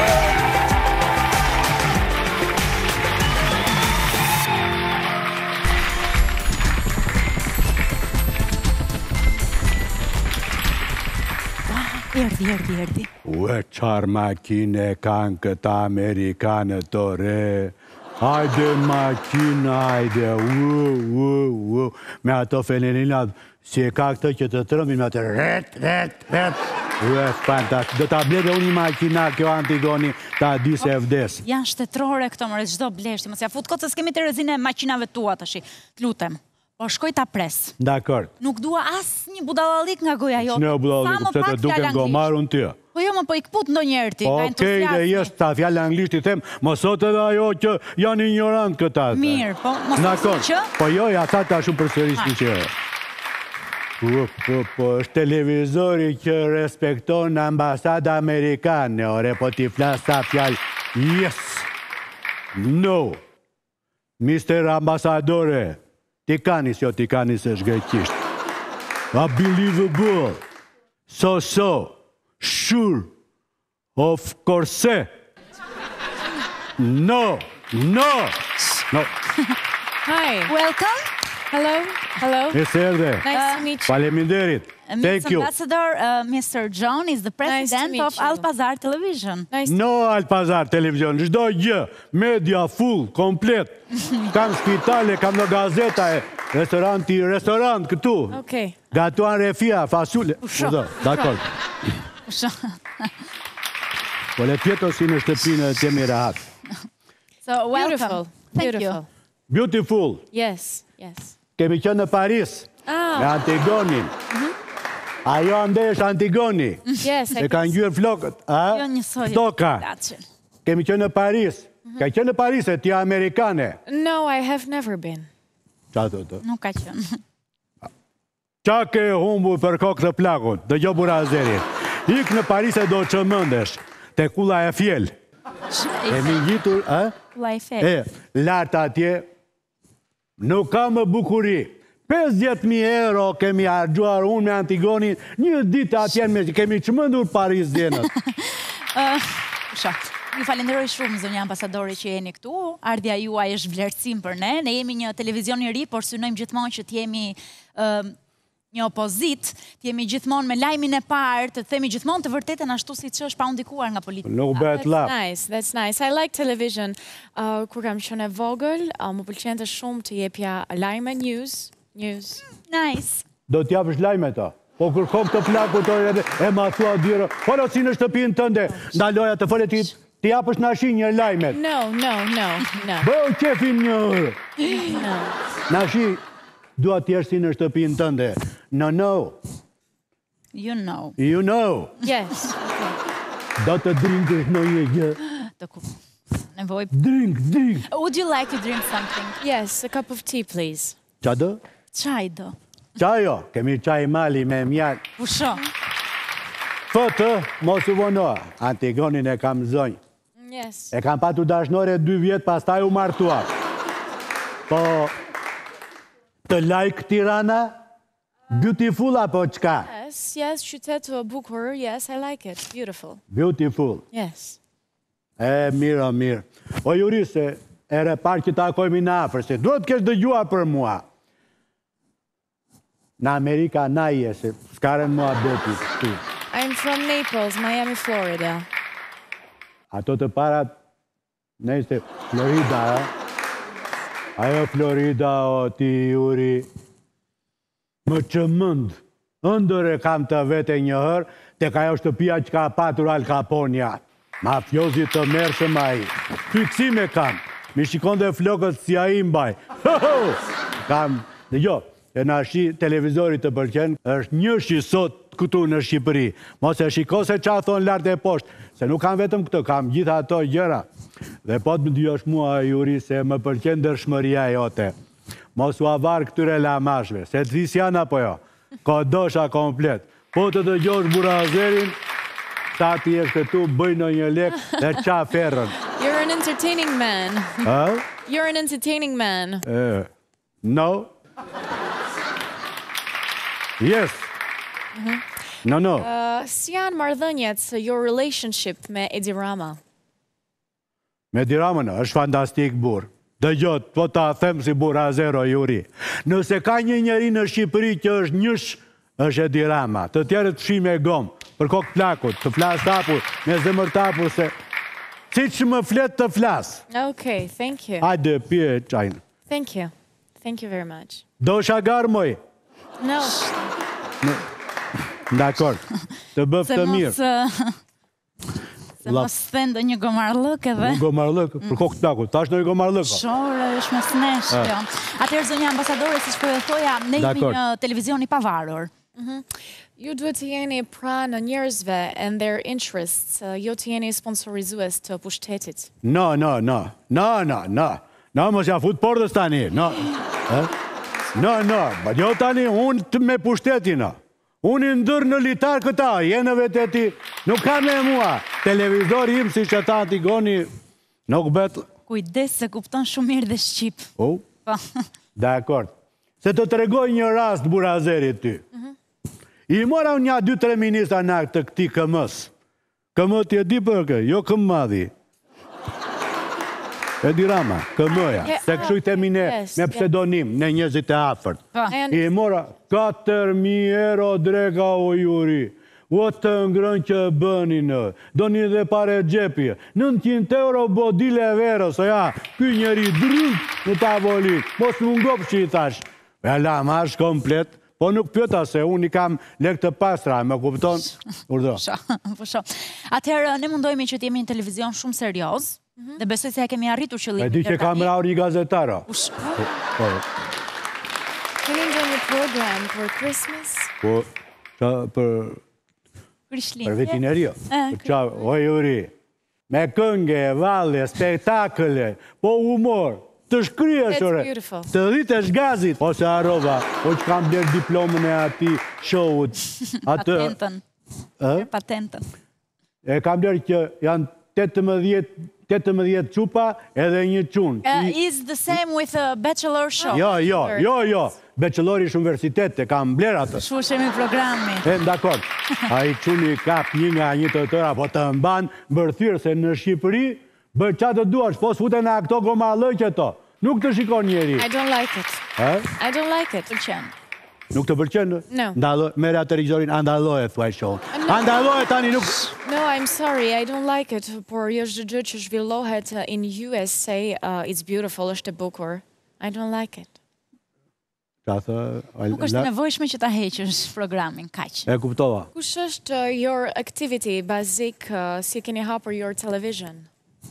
Erdi, erdi, erdi. Ue, qarë makine kanë këta Amerikanë të re. Hajde makina, hajde, u, u, u. Me ato feleninat, si e ka këtë që të trëmbin, me atë ret, ret, ret. Ue, fantastik. Do t'a blede unë një makina kjo Antigoni, ta di se vdes. Janë shtetërore këto, mërë, gjdo bleshti. Mos ja fut këtë se s'kemi të rezine makinave tua të shi. T'lutem. Po shkoj ta pres. Dakor. Nuk dua as një budallalik nga goja jote. Që ne budallalik, se të duke ngomar unë tja. Po jo, më po i këput ndo njerëti. Okej, dhe jesh ta fjallë anglisht i them, më sot edhe ajo që janë ignorant këta. Mirë, po, më sot që? Po jo, ja ta ta shumë përsëris një që. Po, po, po, është televizori që respekton ambasada amerikane, ore, po ti flas ta fjallë. Yes. No. mister Ambasadore. Tikanis, jo Tikanis e shgëqisht. Unbelievable. So, so. Sure. Of course. No. No. No. Hi. Welcome. Hello. Hello. Ese erde. Nice to meet you. Faleminderit. Thank you. Ambassador uh, mister John is the president of Alpazar Television. Nice no Alpazar Television, çdo gjë, media full, komplet. Kam spitale, kam në gazeta e restoranti, restorant këtu. Okay. Gatuan refia, fasule. Usho. Dakor. Usho. Po le tjeto si në shtëpinë e temi rahat. So, welcome. Beautiful. Thank Beautiful. you. Beautiful. Yes, yes. Kemi qenë në Paris, Ah. me Antigonin. Ajo ande është Antigoni. Yes, I E kanë gjyrë flokët. a? Jo njësoj. Stoka. Kemi qenë në Paris. Ka qenë në Paris e tja amerikane. No, I have never been. Qa të të? Nuk ka qenë. Qa ke humbu për kokë të plakut, dhe gjo bura azeri. Ik në Paris e do që mëndesh, te kula e fjell. E mi gjitur, a? Kula e fjell. E, lartë atje, nuk ka më bukuri. pesëdhjetë mijë euro kemi harxuar unë me Antigonin, një ditë atjen me kemi çmendur Paris djenët. Pusha, ju falenderoj shumë, zonja ambasadori, që jeni këtu. Ardhja juaj është vlerësim për ne. Ne jemi një televizion i ri, por synojmë gjithmonë që t'jemi një opozit, t'jemi gjithmonë me lajmin e parë, të themi gjithmonë të vërtetën ashtu si që është pa ndikuar nga politika. Nuk bëhet lap. That's nice, that's nice. I like television. Uh, kur kam qenë e vogël, uh, më pëlqente shumë të jepja lajme news. News. Nice. Do t'japësh lajme ta. Po kërkom të plaku të edhe e ma thua dyro. Polo si në shtëpinë tënde, ndaloja të fole ti t'i japësh në ashi një lajmet. No, no, no, no. Bëjë qefin një orë. No. Në ashi, dua t'jesh si në shtëpinë tënde. No, no. You know. You know. Yes. Do të drinkësh në një gjë. Të ku. Nevoj. Drink, drink. Would you like to drink something? Yes, a cup of tea, please. Qa do? Qaj do. Qajo, kemi qaj mali me mjak. Pusho. Fëtë, mos u vonoa. Antigonin e kam zonjë. Yes. E kam patu dashnore dy vjetë, pas taj u martua. Po, të like Tirana, beautiful apo qka? Yes, yes, qytet të bukur, yes, I like it. Beautiful. Beautiful. Yes. E, mirë, mirë. O, Juri, se ere parë që takojmi në afër, se duhet kesh dëgjua për mua. Në Amerika na je, se s'karen mua beti. I'm from Naples, Miami, Florida. Ato të parat, nejse, Florida, e? Ajo Florida, o ti, Juri, më që mënd, ndër e kam të vete një herë, te ka jo shtëpia që ka patur Al Caponja. Mafiozit të mërshëm a i. Fyksime kam, mi shikon dhe flokët si a i mbaj. Kam, dhe jo, e në ashi televizorit të pëlqen, është një shi sot këtu në Shqipëri. Mos e shiko se qa thonë lartë e poshtë, se nuk kam vetëm këtë, kam gjitha ato gjëra. Dhe po të më dyosh mua, Juri, se më pëlqen dërshmëria jote. Mos u avar këtyre lamashve, se të this janë apo jo. Ko dosha komplet. Po të të gjosh burazerin, ta ti e këtu, bëj në një lek dhe qa ferën. You're an entertaining man. Huh? You're an entertaining man. Uh, no. Yes. Mm-hmm. No, no. Uh, si janë marrëdhëniet your relationship me Edi Rama? Me Edi Rama në, është fantastik burë. Dëgjot, po ta them si burë a zero, Juri. Nëse ka një njeri në Shqipëri që është njësh, është Edi Rama. Të tjerët fshi me gomë, për kokë plakut, të flas tapur, me zemër tapur, se si që më flet të flas. Okay, thank you. Hajde, pje qajnë. Thank you. Thank you very much. Do shagar, moj? No. Dakor, të bëf të mirë. Se mos thëndë një gomarlëk edhe. Një gomarlëk, për kokë të plakut, tash në një gomarlëk. Shore, është mos nesh, jo. Atëherë, zonja ambasadore, si shpo e thoja, ne jemi një televizion i pavarur. Ju duhet të jeni pranë njerëzve and their interests, jo të jeni sponsorizues të pushtetit. No, no, no, no, no, no. No, mos ja fut portës tani, no. No, no, ba jo tani, unë me pushtetin, no. Unë i ndër në litar këta, jenë vetë ti, nuk ka me mua. Televizor im si që ta Antigoni, nuk betë. Kujdes se kupton shumë mirë dhe Shqip. O, dakord. Se të tregoj një rast burazerit ty. I mora unë një dy tre ministra në të këti këmës. Këmët i e di për kë, jo këmë madhi. Edi Rama, këmëja, se këshu i temine me pseudonim në njëzit e afërt. I mora katër mijë euro drega o Juri. O të ngrën që bëni në, do një dhe pare gjepje. nëntëqind euro bodile vero, so ja, ky njeri drink në tavolit. Mos më ngop që i thash. E lama është komplet, po nuk pjota se unë i kam lek të pastra, me kupton? Urdo. Atëherë, ne mundohemi që t'jemi në televizion shumë serios, dhe besoj se e kemi arritur qëllimin. E di që kam raur një gazetaro. Keni ndonjë një program për Christmas? Po, për... Për vetinerio. O, Juri, me kënge, valle, spektakle, po humor, të shkryes, ore, të dhitesh gazit. Po se arrova, po që kam bler diplomën e ati showut. Patentën. Patentën. E kam bler që janë tetëmbëdhjetë qupa edhe një qunë. Is the same with a bachelor show? Jo, jo, jo, jo. beqëllori ish universitet, e kam bler atë. Shu shemi programi. E, dakor. A i quni kap një nga një të tëra, po të mban bërthyrë se në Shqipëri, bërë qatë të duash, po s'fute në këto gomarlëj që to. Nuk të shikon njeri. I don't like it. Eh? I don't like it. Pëlqen. Nuk të pëlqen? No. Ndaloj, mere atë rigjorin, andaloj e thua i shohën. Andaloj tani nuk... No, I'm sorry, I don't like it, por jo çdo gjë që zhvillohet uh, in U S A, uh, it's beautiful, është e bukur. I don't like it. Ka thë... Nuk është e nevojshme që ta heqësh programin, kaq. E kuptova. Kush është uh, your activity basic, uh, si e keni hapur your television?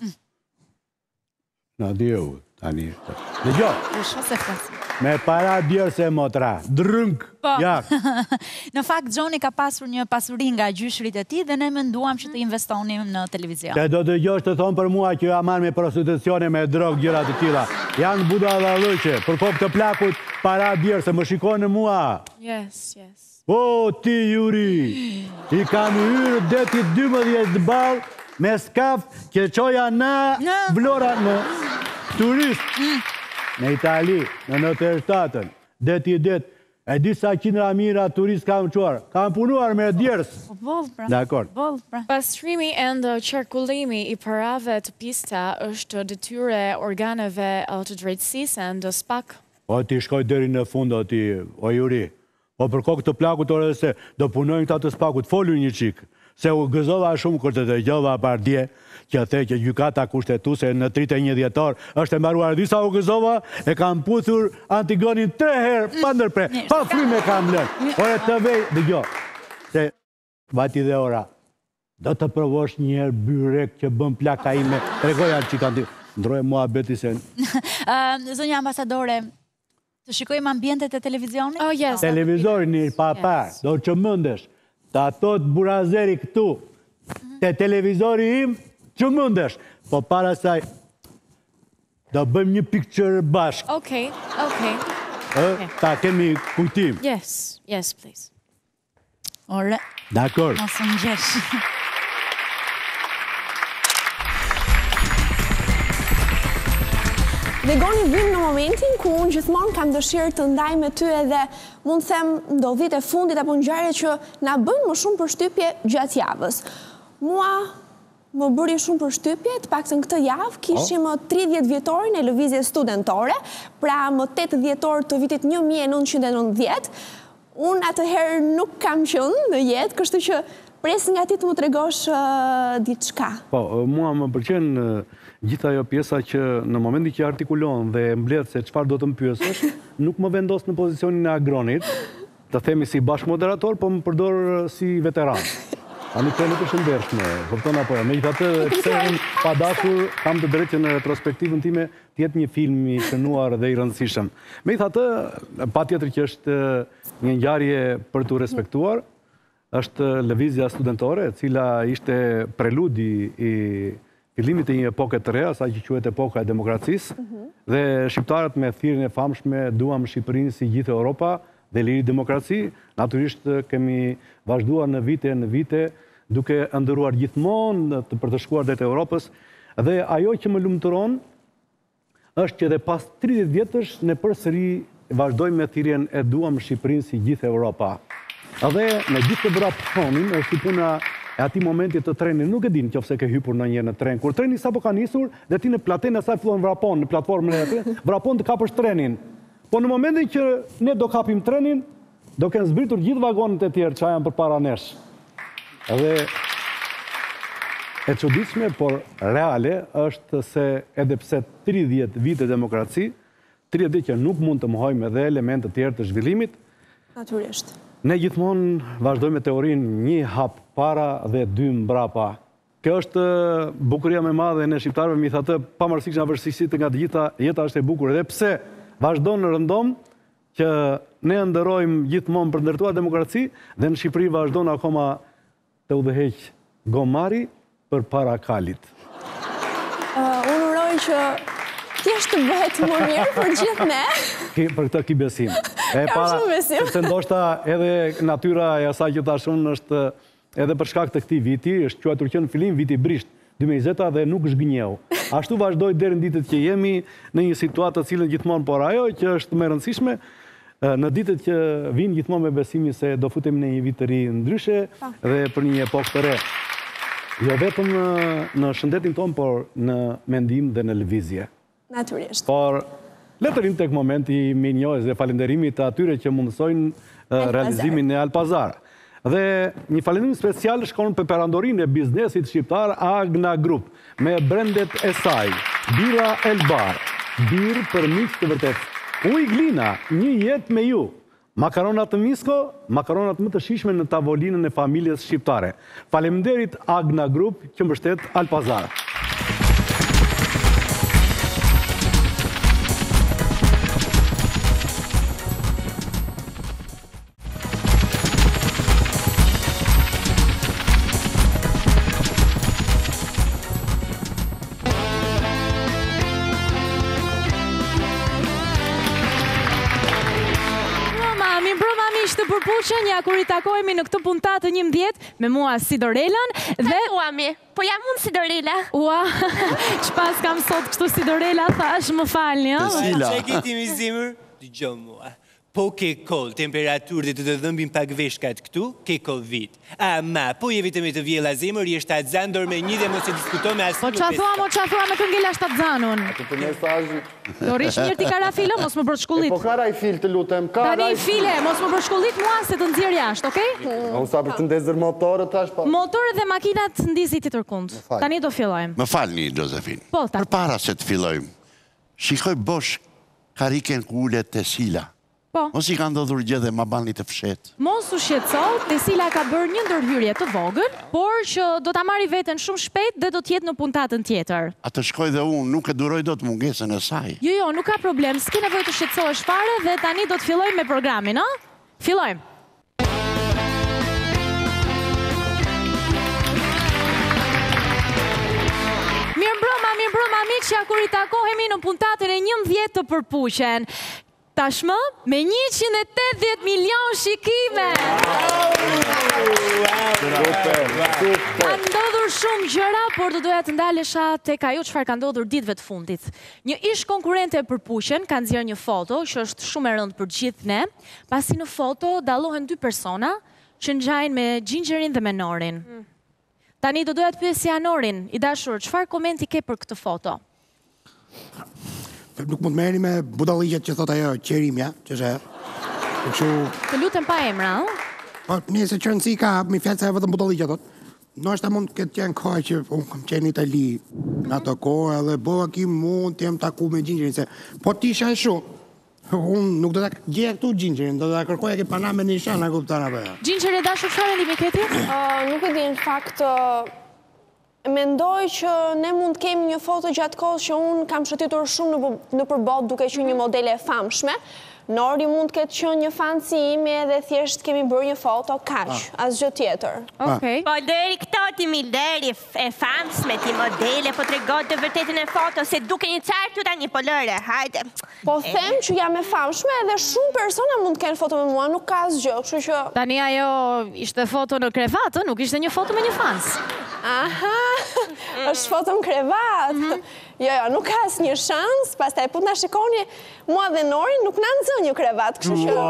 Në diu, tani... Në gjo, Kush ose flasim? me para djerë se motra, drënk, Po, jak. në fakt, Gjoni ka pasur një pasuri nga gjyshrit e ti dhe ne menduam që të investonim në televizion. Te do të gjosh të thonë për mua që ja marrë me prostitucione, me drogë, gjëra të tilla. Janë buda dhe lëqe, për kokë të plakut, para djerë, se më shikon në mua. Yes, yes. O, ti, Juri, i kam hyrë deti dymbëdhjetë balë, me skaf, që qoja na vlora në turist. Në Itali, në nëntëdhjetë e shtatën, deti i det, e disa qindra mira turist kam quar, kam punuar me djerës. Boll, pra. Dakor. Boll, pra. Pastrimi e ndë qarkullimi i parave të pista është detyre organeve uh, të drejtësisë e ndë spak. O, ti shkoj deri në fund, o ti, o Juri. O, për kokë të plakut, ore se do punojnë këta të spakut, folu një qikë. Se u gëzova shumë kërë të të gjova par dje, që the që gjykata kushtetuse në tridhjetë e një dhjetor është e mbaruar. Disa u gëzova, e kam puthur Antigonin tre herë, pa ndërpre, pa fryme kam lënë. Ore të vej, dëgjo, se vati dhe ora, do të provosh njerë byrek që bëm plaka ime, tregoja që kanë të ndrojë mua beti sen. Zonja ambasadore, të shikojmë ambientet e televizionit? Oh, yes. Televizorin një pa par, do që mëndesh, ta thot burazeri këtu, te televizori im, që mëndesh, po para saj, do bëjmë një picture bashk. Okay, okay. Ta kemi kujtim. Yes, yes, please. Ore. Dakor. Mos më gjesh. Dhe Goni, vim në momentin ku unë gjithmonë kam dëshirë të ndaj me ty edhe mund të them ndodhit e fundit apo ngjarje që na bëjnë më shumë përshtypje gjatë javës. Mua më bëri shumë përshtypje, të paktën këtë javë kishim tridhjetë vjetorin e lëvizjes studentore, pra më tetë dhjetor të vitit një mijë e nëntëqind e nëntëdhjetë. Unë atëherë nuk kam qenë në jetë, kështu që pres nga ti të më tregosh uh, diçka. Po, mua më pëlqen uh, gjitha ajo pjesa që në momenti që artikulon dhe mbledh se çfarë do të më pyesësh, nuk më vendos në pozicionin e agronit, të themi si bashkëmoderator, po më përdor si veteran. A nuk e nuk është ndershme, kupton apo jo? Megjithatë, pse unë pa dashur kam të drejtë që në retrospektivën time të jetë një film i shënuar dhe i rëndësishëm. Megjithatë, patjetër që është një ngjarje për tu respektuar, është lëvizja studentore, e cila ishte preludi i fillimit e një epoke të re, asaj që quhet epoka e demokracisë, dhe shqiptarët me thirrjen e famshme duam Shqipërinë si gjithë Europa dhe liri demokraci, natyrisht kemi vazhduar në vite në vite, duke ndëruar gjithmonë të për të shkuar drejt Europës, dhe ajo që më lumturon është që edhe pas tridhjetë vjetësh ne përsëri vazhdojmë me thirrjen e duam Shqipërinë si gjithë Europa. Edhe me gjithë të vrapfonin është puna e atij momenti të trenit, nuk e din nëse ke hypur ndonjëherë në tren. Kur treni sapo ka nisur dhe ti në platenë sa fillon vrapon në platformën e aty, vrapon të kapësh trenin. Po në momentin që ne do kapim trenin, do kenë zbritur gjithë vagonet e tjerë që janë përpara nesh. Edhe e çuditshme, por reale është se edhe pse tridhjetë vite demokraci, tridhjetë vite që nuk mund të mohojmë edhe elemente të tjerë të zhvillimit, natyrisht. Ne gjithmonë vazhdojmë me teorinë një hap para dhe dy mbrapa. Kjo është bukuria më e madhe në shqiptarëve, megjithatë, pavarësisht nga vështirësitë nga të gjitha, jeta është e bukur. Edhe pse vazhdon në rëndom që ne ndërrojmë gjithmonë për ndërtuar demokraci dhe në Shqipëri vazhdon akoma të udhëheq gomari për para kalit. Uh, unë uroj që thjesht të bëhet më mirë për gjithë ne. Ki, për këtë ki besim. E Kam shumë besim. Se ndoshta edhe natyra e asaj që tashun është edhe për shkak të këtij viti, është quajtur që në fillim viti brisht dy mijë e njëzet dhe nuk zhgënjeu. Ashtu vazhdoi deri në ditët që jemi në një situatë të cilën gjithmonë, por ajo që është më e rëndësishme në ditët që vinë gjithmonë me besimin se do futemi në një vit të ri ndryshe dhe për një epokë të re. Jo vetëm në shëndetin tonë, por në mendim dhe në lëvizje. Natyrisht. Por letërim tek momenti i mirënjohjes dhe falënderimit të atyre që mundësojnë realizimin e Alpazar. Dhe një falënderim special shkon për perandorinë e biznesit shqiptar Agna Group me brendet e saj, Bira Elbar, birë për miq të vërtet. Uj Glina, një jetë me ju. Makaronat të misko, makaronat më të shishme në tavolinën e familjes shqiptare. Faleminderit Agna Group që mbështet Alpazar. Përpuqen, ja kur i takojemi në këtë puntatë njëmbëdhjetë me mua Sidorelën dhe... Uami, po jam unë Sidorela. Ua, që pas kam sot kështu Sidorela, thash më falni, a? Që e kiti mi zimër? Dë gjo mua. Po ke kol temperaturë dhe të të dhëmbin pak veshkat këtu, ke kol vit. Ama, po je vitëm e të vjela zimër, je shtatë zandor me një dhe mos e diskuto me asë Po qa thua, mo qa thua me këngela shtatë zanun? Atë të mesajë... Do rish njërë ti kara filo, mos më bërë shkullit. Po kara i fil të lutem, kara i fil. Tani file, mos më bërë shkullit mua se të nxjerë jashtë, okej? Unë sa për të ndezër motorët, tash pa... Motorët dhe makinat ndisi ti tërkund. Tani do fillojmë. Më falni, Josefin. Po, ta. Për para se të fillojmë, shikoj bosh kariken ku ullet të sila. Po. Mos i ka ndodhur gjë dhe ma bani të fshet. Mos u shqetëso, Tesila ka bërë një ndërhyrje të vogël, por që do ta marri veten shumë shpejt dhe do të jetë në puntatën tjetër. A të shkoj dhe unë, nuk e duroj do të mungesën e saj. Jo, jo, nuk ka problem, s'ke nevojë të shqetësohesh fare dhe tani do të fillojmë me programin, a? Fillojmë. Mirëmbrëma, mirëmbrëma miq, ja kur i takohemi në puntatën e njëmbëdhjetë të përpuqen. Tashmë, me njëqind e tetëdhjetë milion shikime! Ka ndodhur shumë gjëra, por do doja të ndalesha tek ajo çfarë ka ndodhur ditëve të fundit. Një ish konkurrente e përpuqen ka nxjerrë një foto që është shumë e rëndë për gjithë ne, pasi në foto dallohen dy persona që ngjajnë me Gingerin dhe me Norin. Tani do doja të pyesja Norin, i dashur, çfarë komenti ke për këtë foto? Nuk mund merrni me budalliqet që thot ajo qerimja, që është. Kështu. Të lutem pa emra, ëh? Po, nëse qëndësi ka, mi fjalë se vetëm budalliqet thot. Ndoshta mund këtë qenë kohë që unë kam qenë në Itali në ato kohë edhe bëva ki mund të jem taku me Gingerin, se po ti isha shumë. Unë nuk do ta gjeja këtu Gingerin, do ta kërkoja ke pana me nishan, a kupton apo jo? Ginger e dashur çfarë ndimi ke ti? Nuk e di në fakt. Mendoj që ne mund kemi një foto gjatë kohës që unë kam shëtitur shumë në përbot duke që një modele e famshme. Nori mund këtë që një fanë si ime edhe thjesht kemi bërë një foto kaq, asgjë tjetër. Po deri këto ti Milderi e famshme ti modele, po trego të vërtetën e foto se duke një qartë tani po lëre, hajde. Po them që jam e famshme edhe shumë persona mund të kenë foto me mua, nuk ka asgjë, kështu që... Tani ajo ishte foto në krevat, nuk ishte një foto me një fans. Aha, është foto në krevat. Jo, jo, nuk ka asë një shans, pas taj put nga shikoni, mua dhe Norin nuk në nëzë një krevat, kështu që...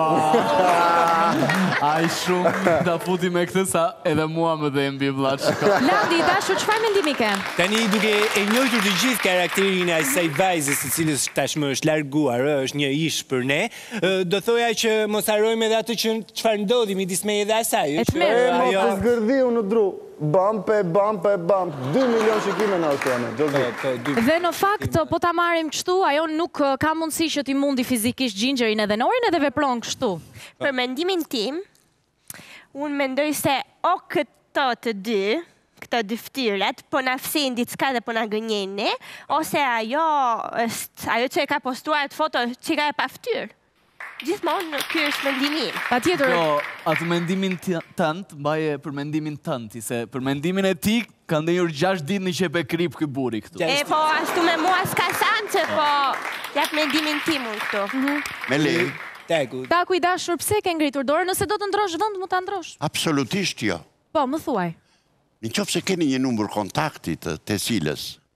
Aj shumë da puti me këtë sa edhe mua më dhe mbi vlat shiko. Landi, dashur, çfarë mendimi ke? Tani duke e njohur të gjithë karakterin e asaj vajzës së cilës tashmë është larguar, është një ish për ne, do thoja që mos harrojmë edhe atë që çfarë ndodhi midis meje dhe asaj. E mo të zgërdhiu në dru. Bampe, bampe, bamp. dy milion shikime në autone. Dhe në fakt, po ta marrim kështu, ajo nuk ka mundësi që ti mundi fizikisht Gingerin edhe Norin edhe vepron kështu. Për mendimin tim, unë mendoj se o këto të dy, këto dy ftyrat, po na fsin diçka dhe po na gënjejnë ne, ose ajo është, ajo që e ka postuar atë foto që ka e pa ftyrë. Gjithmonë ky është mendimi. Patjetër. Jo, atë mendimin tënd, mbaje për mendimin tënd, se për mendimin e ti ka ndenjur gjashtë ditë në që e pe krip ky burri këtu. E po ashtu me mua s'ka sance, po jap mendimin tim unë këtu. Me le. Taku. Taku i dashur, pse ke ngritur dorë? Nëse do të ndrosh vend, mu ta ndrosh. Absolutisht jo. Po, më thuaj. Në qoftë se keni një numër kontakti të Tesilës,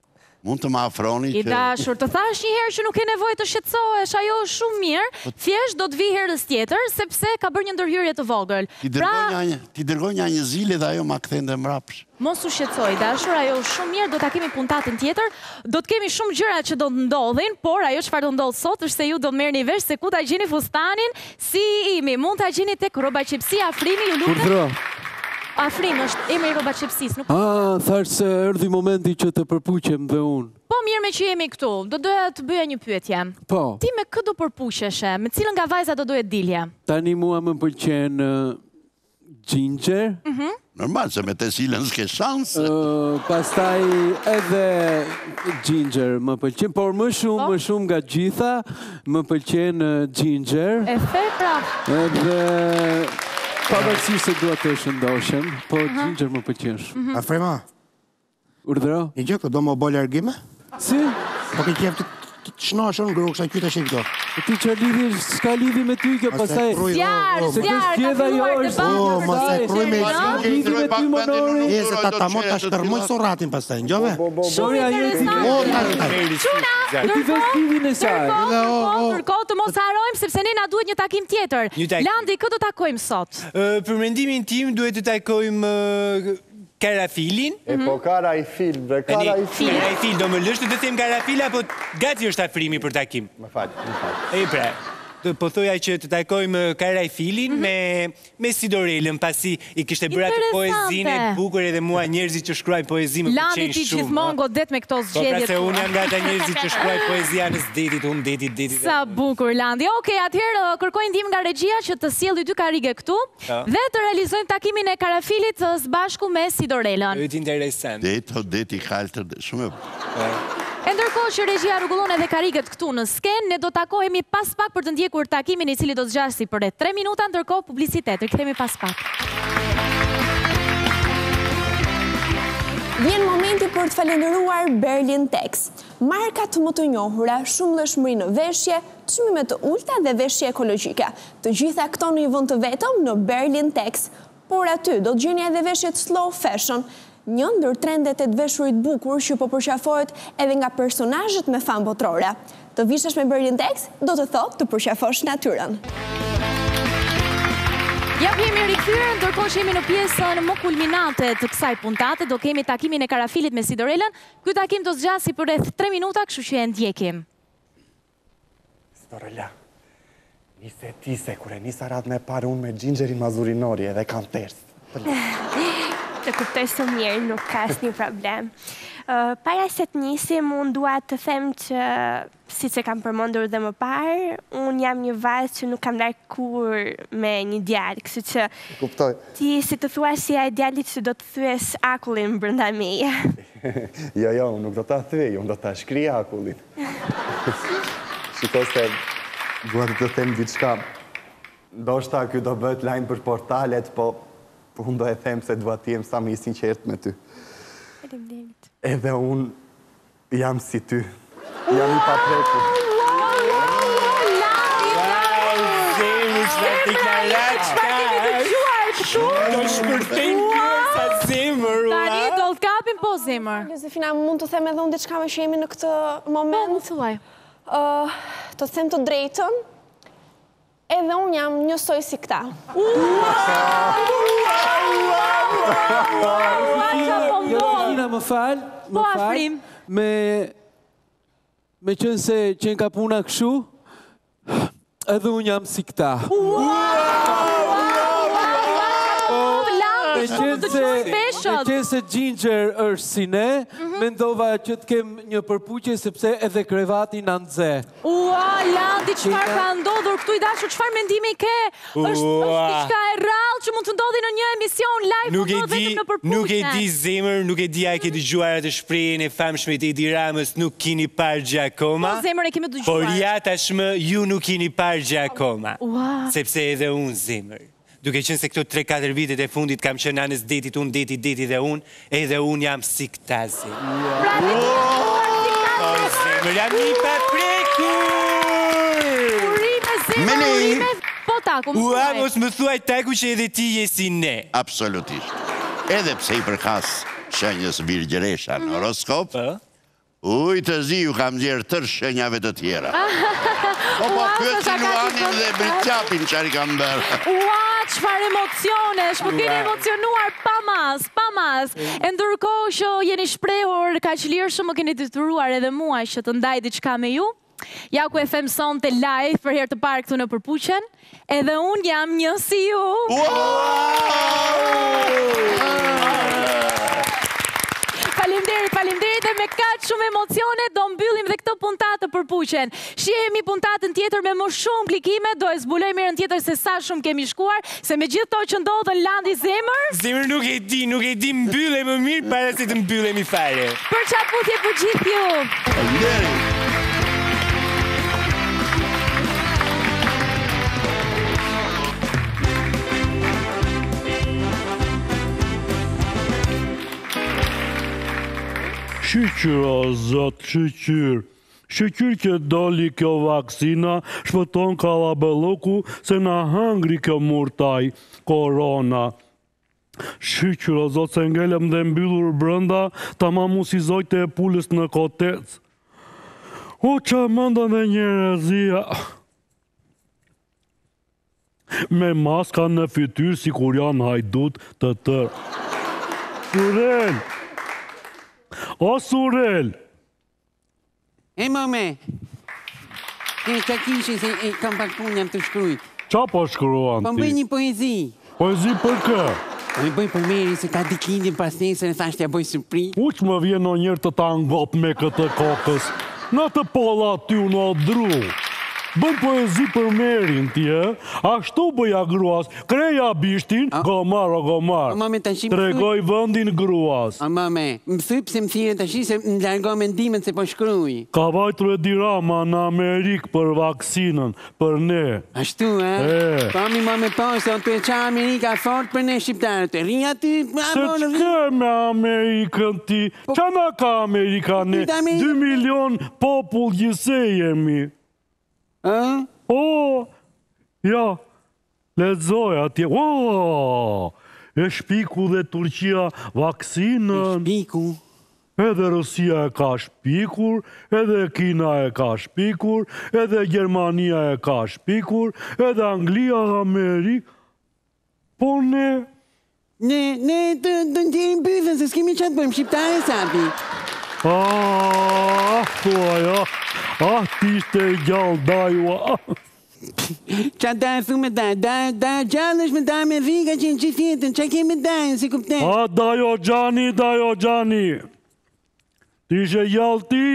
Mund të më afroni I që... dashur, të thash një herë që nuk e nevojë të shqetësohesh, ajo është shumë mirë, thjesht do të vi herës tjetër, sepse ka bërë një ndërhyrje të vogël. Ti dërgoj një, ti dërgoj një një zile dhe ajo ma kthente mrapsh. Mos u shqetësoj, dashur, ajo është shumë mirë, do ta kemi puntatën tjetër, do të kemi shumë gjëra që do të ndodhin, por ajo çfarë do ndodh sot është se ju do të merrni vesh se ku ta gjeni fustanin, si imi, mund ta gjeni tek rroba çepsi Afrimi, ju lutem. Afrim është emri i rroba çepsis, nuk. Ah, thash se erdhi momenti që të përpuqem dhe unë. Po mirë me që jemi këtu, do doja të bëja një pyetje. Po. Ti me kë do përpuqeshe? Me cilën nga vajzat do doje dilje? Tani mua më pëlqen uh, Ginger. Mhm. Normal, se me të silën s'ke shansë. Uh, pastaj edhe Ginger më pëlqen, por më shumë, më shumë nga gjitha, më pëlqen uh, Ginger. E the pra. Edhe pavarësisht se dua të shëndoshem, po Ginger më pëlqen shumë. Afrima. Urdhëro. Një gjë këto do më bë largime? Si? Po ke qef të të shnashën ngro kësha qyta shik këto. Ti që lidhi, s'ka lidhi me ty kjo, pastaj... Zjarë, zjarë, ka filluar të O, ma se kruj me lidhi me ty monori. E, se ta ta mor ta shtërmoj soratin pastaj, njove? Shumë interesant. Quna, ndërkohë, ndërkohë të mos harojmë, sepse ne na duhet një takim tjetër. Landi, kë do takojmë sot? Për mendimin tim, duhet të takojmë Karafilin. E po Karafil, bre, Karafil. Karafil, do më lështë të them Karafil, apo gati është Afrimi për takim? Më falë, më falë. E pra, po thoja që të takojmë Karafilin me Sidorelën, pasi i kishte bërë atë poezinë e bukur edhe mua njerëzit që shkruajnë poezi më pëlqejnë shumë. Landi ti gjithmonë godet me këto zgjedhje. Po pra se unë jam nga ata njerëzit që shkruajnë poezia në detit, unë detit, detit. Sa bukur, Landi. Okej, atëherë kërkoj ndihmë nga regjia që të sjellë dy karige këtu dhe të realizojnë takimin e Karafilit së bashku me Sidorelën. Është interesant. Deto, deti kaltër, shumë E ndërkohë që regjia rregullon edhe kariget këtu në sken, ne do takohemi pas pak për të ndjekur takimin i cili do të zgjasë për rreth tre minuta, ndërkohë publicitet. Rikthehemi pas pak. Vjen momenti për të falenderuar Berlin Tex. Markat më të njohura, shumë lëshmëri në veshje, çmime të ulta dhe veshje ekologjike. Të gjitha këto në një vend të vetëm në Berlin Tex. Por aty do të gjeni edhe veshjet slow fashion. Një ndër trendet e të veshurit bukur që po përqafohet edhe nga personazhet me fam botrore. Të vishesh me Berlin Tex do të thotë të përqafosh natyrën. Ja jemi rikthyer, ndërkohë që jemi në pjesën më kulminante të kësaj puntate, do kemi takimin e Karafilit me Sidorelën. Ky takim do zgjasë për rreth tre minuta, kështu që e ndjekim. Sidorela, nise ti se kur e nisa rat me parë unë me Gingerin Mazurinori edhe kam tërës. Të kuptoj së mirë, nuk ka asnjë problem. Para se të nisim, unë dua të them që, si që kam përmendur dhe më parë, unë jam një vajzë që nuk kam larë kur me një djalë, kështu që Kuptoj. ti si të thua si ai djalit që do të thyes akullin brenda meje. Jo, jo, unë nuk do ta thyej, unë do ta shkrij akullin. Shiko se dua të të them diçka. Ndoshta ky do bëhet lajm për portalet, po Po unë do e them se dua të jem sa më i sinqert me ty. Edhe unë jam si ty. Jam i paprekur. Do shpërtejnë pjesa zemër. Tani do të kapim po zemër. Josefina, mund të them edhe unë diçka me që jemi në këtë moment? Po, më thuaj. Të them të drejtën, edhe unë jam njësoj si këta. Josefina, më falë, më falë, me me qënë se qenë ka puna këshu, edhe unë jam si këta. Me qenë se Ginger është si ne, mendova që të kem një përpuqje sepse edhe krevati në nëze. Ua, Landi, qëfar ka ndodhur këtu i dashur, qëfar mendimi ke? është diçka e rrallë që mund të ndodhi në një emision live, nuk e di, nuk e di zemër, nuk e di a e ke dëgjuar atë shprehjen e famshme të Edi Ramës, nuk keni parë gjë akoma. Po zemër e kemi dëgjuar. Por ja tashmë ju nuk keni parë gjë akoma. Sepse edhe unë zemër. Duke qenë se këto tre katër vitet e fundit kam qenë anës detit, unë detit, detit dhe unë, edhe unë jam si këta zemër. Pra dhe të O zemër, jam një paprekur! Urime, zemër, urime, po taku, më Ua, thuaj. mos më thuaj taku që edhe ti je si ne. Absolutisht. Edhe pse i përkas shenjës Virgjëresha në horoskop, Uj, të zi, ju kam zjerë tërë shenjave të tjera. Po, po, këtë Luanin dhe Britjapin qari kam bërë. Ua, qëfar emocionesh, po keni emocionuar pa mas, pa mas. E ndërkohë që jeni shprehur, ka që lirë shumë më keni detyruar edhe mua që të ndaj diçka me ju. Ja ku e them sonte live për herë të parë këtu në Përpuqen, edhe unë jam një si ju. Faleminderit, faleminderit dhe me kaq shumë emocione do mbyllim dhe këtë puntatë të Përpuqen. Shihemi puntatën tjetër me më shumë klikime, do e zbuloj mirën tjetër se sa shumë kemi shkuar, se me gjithë to që ndodhën landi zemër. Zemër nuk e di, nuk e di mbyllej më mirë para se të mbyllemi fare. Për çaputje për gjithë ju. Faleminderit. Shqyqyr, o zot, shqyqyr. Shqyqyr që doli kjo vaksina, shpëton kallabelloku se na hëngri kjo murtaj, korona. Shqyqyr, o zot, se ngelem dhe mbyllur brënda, ta ma musizojte e pullës në kotec. O, qa mënda dhe njerëzia. Me maska në fytyr si kur janë hajdut të tërë. Surel! O, Surel! E, mame, e, qa kishe se e, kam pak punë jam të shkruj. Qa po shkruan ti? Po bëj një poezi. Poezi për kë? Po e bëj për meri se ka diklindin pas nesër e thash t'ja bëj surpri. U që më vjen në njërë të ta ngop me këtë kokës. Në të pola ty unë o dru. Bën poezi për merin ti, e? Ashtu bëja gruas. Kreja bishtin, gomar o gomar. Tregoj vëndin gruas. O, mame, më thyp se më thire të shi se më largo mendimet se po shkruj. Ka vajtru e dirama në Amerikë për vaksinën, për ne. Ashtu, e? E. Po, mi mame po, se o të e qa Amerika fort për ne shqiptarët. Rinja ty... Se qke me Amerikën ti? Qa na ka Amerika ne? Dy milion popull gjise jemi. O, ja, lezoj atje, o, e shpiku dhe Turqia vaksinën. E shpiku? Edhe Rusia e ka shpikur, edhe Kina e ka shpikur, edhe Gjermania e ka shpikur, edhe Anglia, Amerikë. Po ne... Ne, ne të ndjerim bëthën, se s'kemi qatë bëjmë shqiptare, sapi. Ah, thua, ja. Ah, ti shte gjallë, dajua. Qa da e thume da, da gjallë është me da me vika që në gjithë jetën, qa kemi dajnë, si kupten? Ah, dajo gjani, dajo gjani. Ti ishe gjallë ti.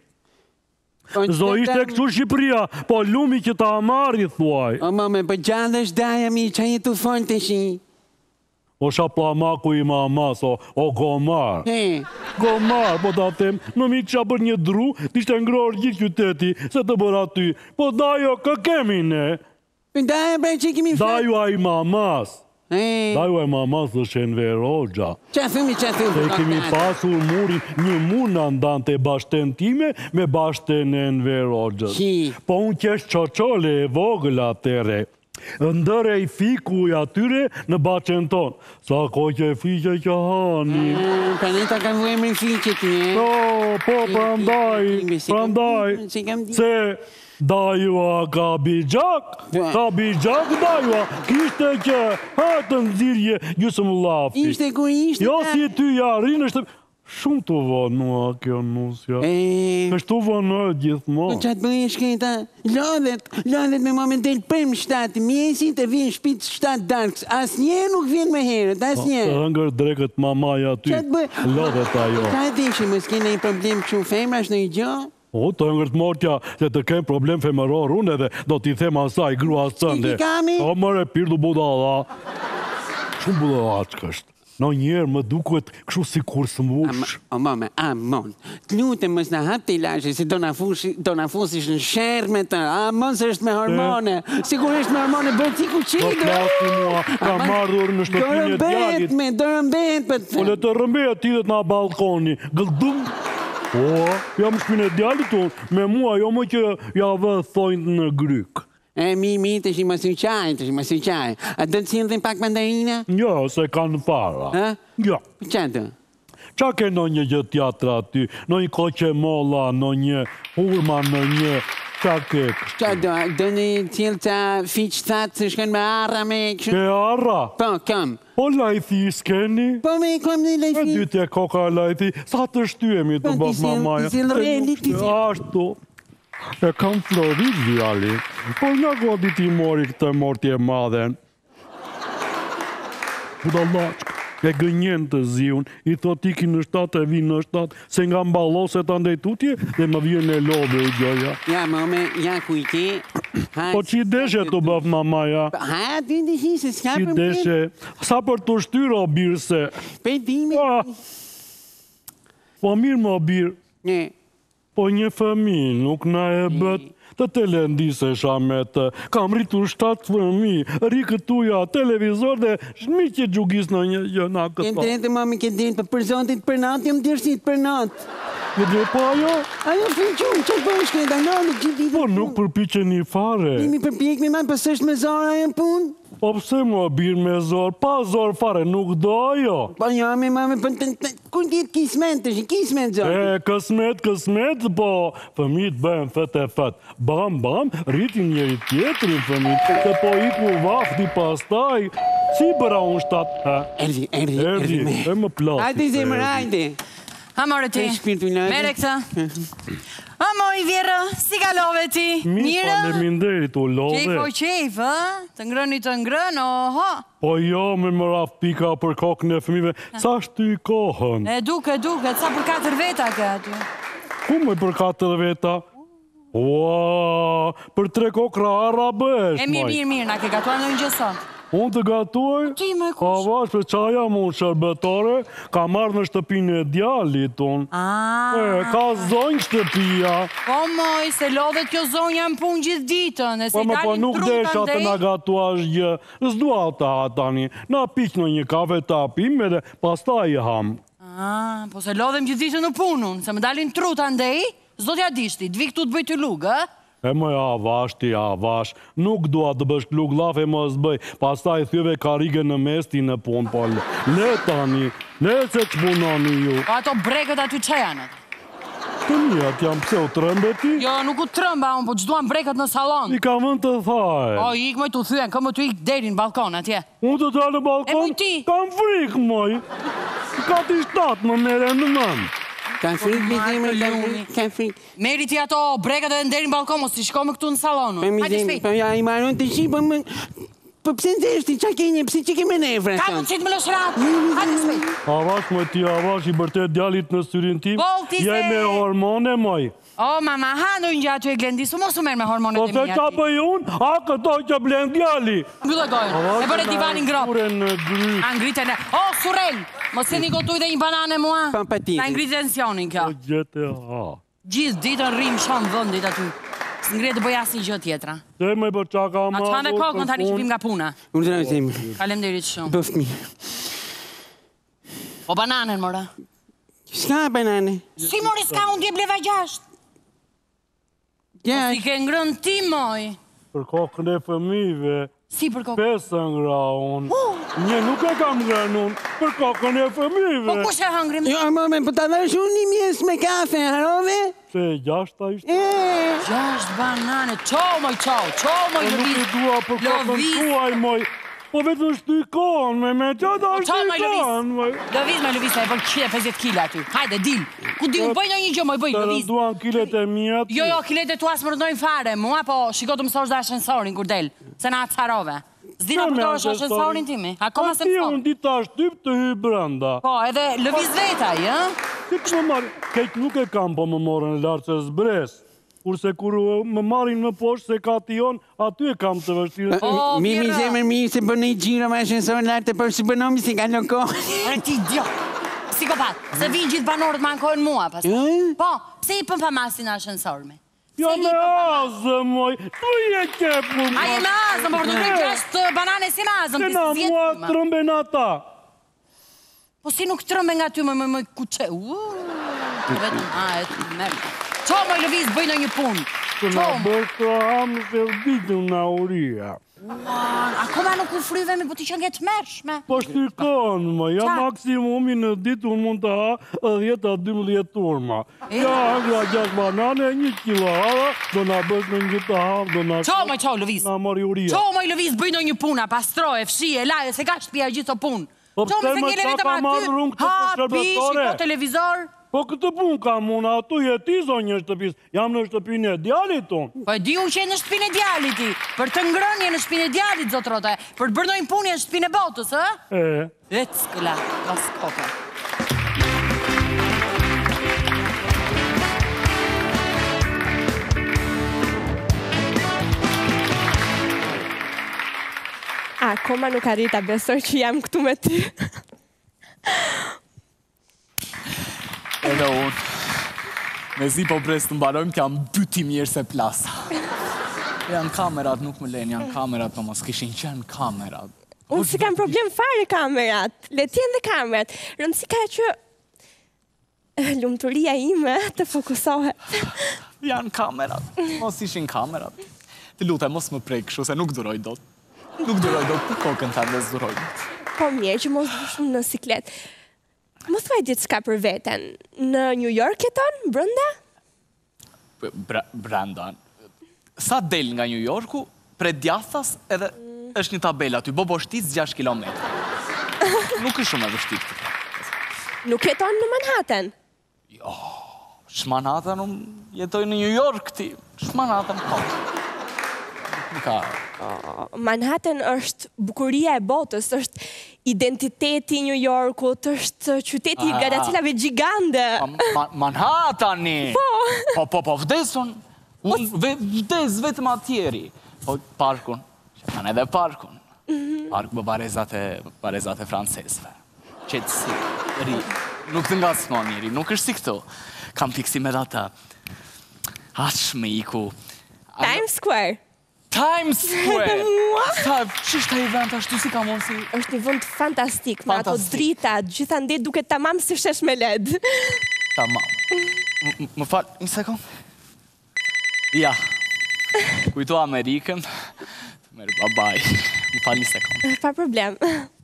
Zo ishte kështu Shqipëria, po lumi që ta amari, thuaj. O, mame, po gjallë është daja mi, qa jetu folë të shi? O shaplamaku i mamas, o, o gomar. He. Gomar, po ta them, në mi qa për një dru, t'ishte ngrorë gjithë qyteti, se të bërë aty. Po dajo, kë kemi ne? Dajo, bre, që kemi fërë? Dajo a i mamas. He. Dajo a i mamas dhe shenë verogja. Qa thumi, qa thumi? Se kemi pasur murin, një mur në ndante bashten time me bashten e në verogjës. Po unë qesh qoqole e vogël atere. Ndër e i fiku i atyre në baqen tonë. Sa ko që e fiqe që hani. Planeta ka vu emrin fiqe ti, e? Po, po, prandaj, prandaj. Se dajua ka bijak, ka bijak dajua. Kishte që hatë nëzirje gjusë më lafi. Ishte ku ishte? Jo si ty ja rinë është... Shumë të vënua kjo nusja. Kështu vënua gjithmonë. Po qatë bëjë shketa, lodhet, lodhet me moment del përmë shtatë, mjesi të vjen shpitë shtatë darkës, as nje nuk vjen me herët, as nje. Të hëngër dreket mamaja ty, lodhet ajo. Qa e dishe, më s'kene i problem që femra është në i gjo? O, të hëngër të mortja, se të kem problem femeror unë edhe, do t'i them asaj, grua sënde. Qiki kami? O, mëre, pirdu budala. Shumë budala që kështë. Në njerë më duket këshu si kur së mush. O, mame, amon, të lutem mës në hap të i lashe, si do në fusish në shërë me të, amon se është me hormone, sigurisht me hormone, bërë ti ku qido. Do t'lasi mua, ka marrur në shtëpinje djalit. Do rëmbet me, do rëmbet për të. Po le të rëmbet ti dhe t'na balkoni, gëldum. O, jam shpine djalit unë, me mua jo më që ja vë thojnë në gryk. E, mi, mi, të shi më suqaj, të shi më suqaj. A do të cilë dhe pak mandarina? Jo, se kanë fara. Ha? Jo. Qa të? qa ke në një gjë tjatra aty, në një koqe molla, në një hurma, në një qa ke kështu. Qa do, do një tjilë të fiqë thatë të shkën me arra me kështu? Ke arra? Po, kam. Po lajthi s'keni? Po me kam një lajthi. E dy të koka lajthi, sa të shtyemi të bëf mamaja. Të zilë reli, të zilë. Ashtu. E kam florit vjali, po nga godi ti mori këtë mortje madhen. Budallaqë, e gënjen të ziun, i thot iki në shtatë e vi në shtatë, se nga mballose të andejtutje dhe më vjen e lodhe i gjoja. Ja, mame, ja kujti. Po që i deshe të bëf mamaja? Ha, ty në shi, se s'ka për më. Që i deshe, sa për të shtyro birëse. Pe dime. Po mirë më birë. Ne. Po një fëmi nuk na e bët të telendise shamet. Kam rritur shtatë fëmi, ri këtuja, televizor dhe shmi që gjugis në një gjëna këto. Këmë të rete, mami, këtë dinë për përzontit për natë, jëmë dërësit për natë. Në dhe po ajo? Ajo fëqun, që bëshke, da nëllë, që ditë. Po nuk përpiche një fare. Nimi përpjek me manë, pësë është me zorë ajo punë? Po pse më birë me zorë, pa zorë fare, nuk do ajo. Po ja, me mame, për të kur ditë kismet të shi, kismet zorë. E, kësmet, kësmet, po fëmit bëhen fët e fët. Bam, bam, rritin njëri tjetërin fëmit, se po iku vafti pastaj, si bëra unë shtatë. Erdi, erdi, erdi me. E më plasi. Hajde, zemër, hajde. Amore ti, mere këta. Amo i vjerë, si kalove ti? Mirë, faleminderit u lodhe. Qejf o qejf, të ngrëni të ngrën, oho. Po jo, me më raf pika për kokën e fëmive, sa shty i kohën? E duke, duke, sa për katër veta ke aty? Ku me për katër veta? Ua, për tre kokra arabesht, E mirë, mirë, mirë, na ke gatuar në një gjësot. Unë të gatuaj? Ti me kush? Ka vash për qaja mu shërbetore, ka marrë në shtëpinë e djalit unë. E, ka zonjë shtëpia. Po moj, se lodhet kjo zonja në punë gjithë ditën, e se Po më po dalin nuk truta desha të nga gatuash gjë, s'dua ta tani, na pik në një kafe të apime dhe pasta i ham. Ah, po se lodhem gjithë ditën në punën, se më dalin truta ndej, zdo t'ja dishti, t'vi këtu t'bëj të lugë, e? E më ja vash ti, ja vash, nuk dua të bësh klug lafe më s'bëj, pastaj thyve karige në mesti në punë, po le tani, le se që punoni ju. Po ato brekët aty që janë? Të njët jam pse u trëmbe ti? Jo, nuk u trëmba unë, po që duan brekët në salon. I ka vënd të thaj. Po, ik me të thyen, këmë të ik deri në balkon atje. Unë të tra në balkon? E muj ti? Kam frikë, moj. Ka t'i shtatë më mere në mënë. Ka frikë, mi zemë, ka frikë. Meri ti ato brekët edhe nderi në balkon, mos t'i shko me këtu në salonu. Hajde shpejt. Po ja, i maron të shi, po më... Po pëse në zeshti, qa kenje, pëse që keme ne, freshon? Ka mund që të më lëshrat. Hajde shpejt. Avash, më ti, avash, i bërtet djalit në syrin tim. Volti se... Je me hormone, moj. O, mama, ha në një gjatë që e glendisu, mos u merë me hormonet e mija ti. Po se qa bëj unë, a këto që blen djali. Mbyllë gojnë, e bërë divanin grop. A ngritën e... O, Surel, mos se një gotuj dhe një banane mua. Pa patiti. Na ngritën tensionin kjo. O, gjete ha. Gjithë ditën rrim shumë vëndit aty. Së ngritë të bëj asë një gjë tjetra. Se me për qa ka ma... A të hanë e kokën tani që pim nga puna. Unë të rajtë zemë. Kalem derit shumë. Bëft mi. O bananen, mora. Ska banane? Si mori s'ka unë t'je bleva gjasht? Ja. Si ke ngrën ti, moj. Për kokën e fëmive. Si për kokën? Pesë ngra unë. Një nuk e kam ngrën unë, për kokën e fëmive. Po kush e hëngrim? Jo, mame, po ta dhash unë një mjes me kafe, harove? Se gjashta ishte? Gjasht banane, qo, moj, qo, qo, moj, lëviz. Nuk i dua për kokën tuaj, moj. Po vetë në shtykon, me me që da shtykon, moj. Lëviz me lëviz, e për kile pesëdhjetë kila aty. Hajde, dil. Ku di, u bëj në një gjë, moj, bëj, lëviz. Të rënduan kilet e mjët. Jo, jo, kilet e tua së më rëndojnë fare, mua, po shiko të mësosh dhe ashensorin, kur del. Se na atë carove. Zdina përdojsh ashensorin timi. Akoma se mëson. A ti unë dita shtyp të hy brenda. Po, edhe lëviz vetaj, ja? Si të më marrë, kejtë nuk e kam, po më morën e lartë se zbres. Kurse kur më marin më poshtë se ka tion, aty e kam të vështirë. Mi mi zemër mi se bënë i gjiro me ashensorë lartë, për si bënomi se ka në kohë. Ore ti idiot, psikopat, se vinë gjithë banorët më ankojnë mua, pas. Po, pse i pëm pa masin ashensorë me? Jo me azë, moj, tu i e kepu, moj. A i me azëm, po përdu në gjështë banane si me azëm, se na mua trëmben ata. Po si nuk trëmben nga ty, më më më kuqe, uuuu, vetëm, a, e të mërë. Qo, moj lëviz, bëj në një punë. Që na bërë të hamë se vdikëm në uria. Akoma nuk u fryvemi, po ti që nge të mërshme. Po shtirkon, ma, ja maksimumi në ditë unë mund të ha dhjetë a dymbëdhjetë turma. Ja angra gjashtë banane, një kilo hava, do na bësh në një të havë, do na... Qo, moj, qo, Lëviz. Na mori uria. Qo, moj, Lëviz, bëjnë një puna, pastroje, fshije, laje, se ka shtëpia gjithë të punë. Po pëse më ta ka marrë rrungë këtë Ha, shërbetore? pi, shiko televizor. Po këtë punë kam unë, atu jeti zonjë shtëpis, jam në shtëpinë e djalit unë. Po e di unë që e në shtëpinë e djalit ti, për të ngrënje në shtëpinë e djalit, zotrote, për të bërnojnë punje në shtëpinë e botës, e? E. E të skëla, pas koke. Akoma nuk arrita besoj që jam këtu me ty. Edhe unë. Me zi po pres të mbarojmë që jam byti mirë se plasa. Janë kamerat, nuk më len, janë kamerat, po mos kishin qenë kamerat. Unë si kam problem fare kamerat, le t'jen dhe kamerat. Rëndësi ka që lumëturia ime të fokusohet. Janë kamerat, mos ishin kamerat. Të lutem, mos më prej kështu, se nuk duroj dot. Nuk duroj dot, për kokën të andes duroj dot. Po mirë që mos du shumë në siklet. Mos thuaj ditë shka për veten. Në New York jeton, brënda? Brenda. Sa del nga New Yorku, pre djathas edhe është një tabel aty, bobo shtic gjashtë kilometra. Nuk është shumë e vështirë. Nuk jeton në Manhattan? Jo, shmanhattan unë jetoj në New York ti. Shmanhattan po. Nuk ka... Manhattan është bukuria e botës, është identiteti New Yorkut, është qyteti i gadacilave gjigande. Manhattani! Po! Po, po, po, vdesun. Unë vdes vetëm atjeri. Po, parkun. Që kanë edhe parkun. Park bë barezat e francesve. Qetësi, ri. Nuk të nga s'mo njëri, nuk është si këto. Kam fiksim edhe ata. Ashme iku. Times Square. Times Square! Sa, qështë ta i vend ashtu si ka mund si? është një vënd fantastik, me ato drita, gjitha ndet duke tamam si shesh me led. Tamam. Më falë, një sekund. Ja, kujto Amerikën, të merë babaj. Më falë një sekund. Pa problem.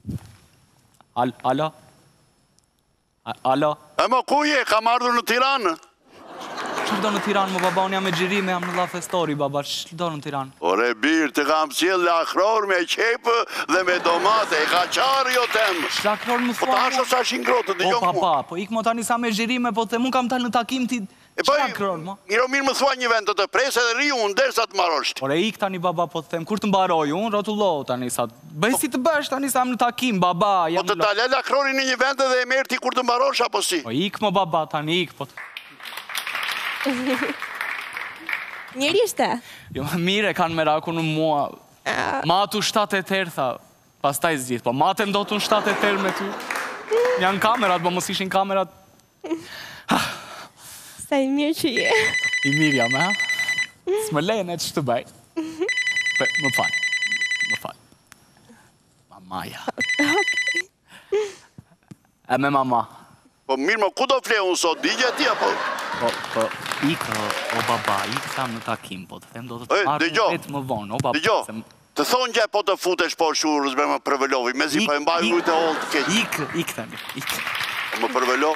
Alo? Alo? E më kuje, kam ardhur në Tiranë? Që do në Tiranë, më baba, unë jam e gjirime, jam në La Festori, baba, që do në Tiranë? Ore, birë, të kam cilë lakror me qepë dhe me domate, e ka qarë jo temë. Që lakror më thua? Po të asho sa shingrotë, të gjohë mua. Po, papa, po ikë më tani sa me gjirime, po të mund kam talë në takim ti... Që lakror, mo? Miro mirë më thua një vend të të presë edhe ri unë, dersa të marosht. Ore, ikë tani, baba, po të them, kur të mbaroj unë, rotullo tani sa... Bëj si të bësh tani sa në takim, baba, Po të talë lakrorin në një vend edhe e merë ti kur të mbarosh, apo si? Po ikë më baba, tani ikë, po të... Njeri ishte? Jo, mire, kanë meraku në mua. Matu shtatë e tërë, tha. Pas taj zgjith, po matem do të në shtatë e tërë me ty. Janë kamerat, po mos ishin kamerat. Sa i mirë që je. I mirë jam, ha? S'më lejnë e që të bëj. Më falë, më falë. Mamaja. E me mama. Po mirë më ku do fle unë sot, digja ti apo? Po, po, ikë, o baba, ikë tham në takim, po të them do të të marrë në vetë më vonë, o baba. Dëgjo, të thonë gje po të futesh po shurës me më përvelovi, me zi po e mbaj ujtë e olë të keqë. Ikë, ikë themi, ikë. Po më përvelo?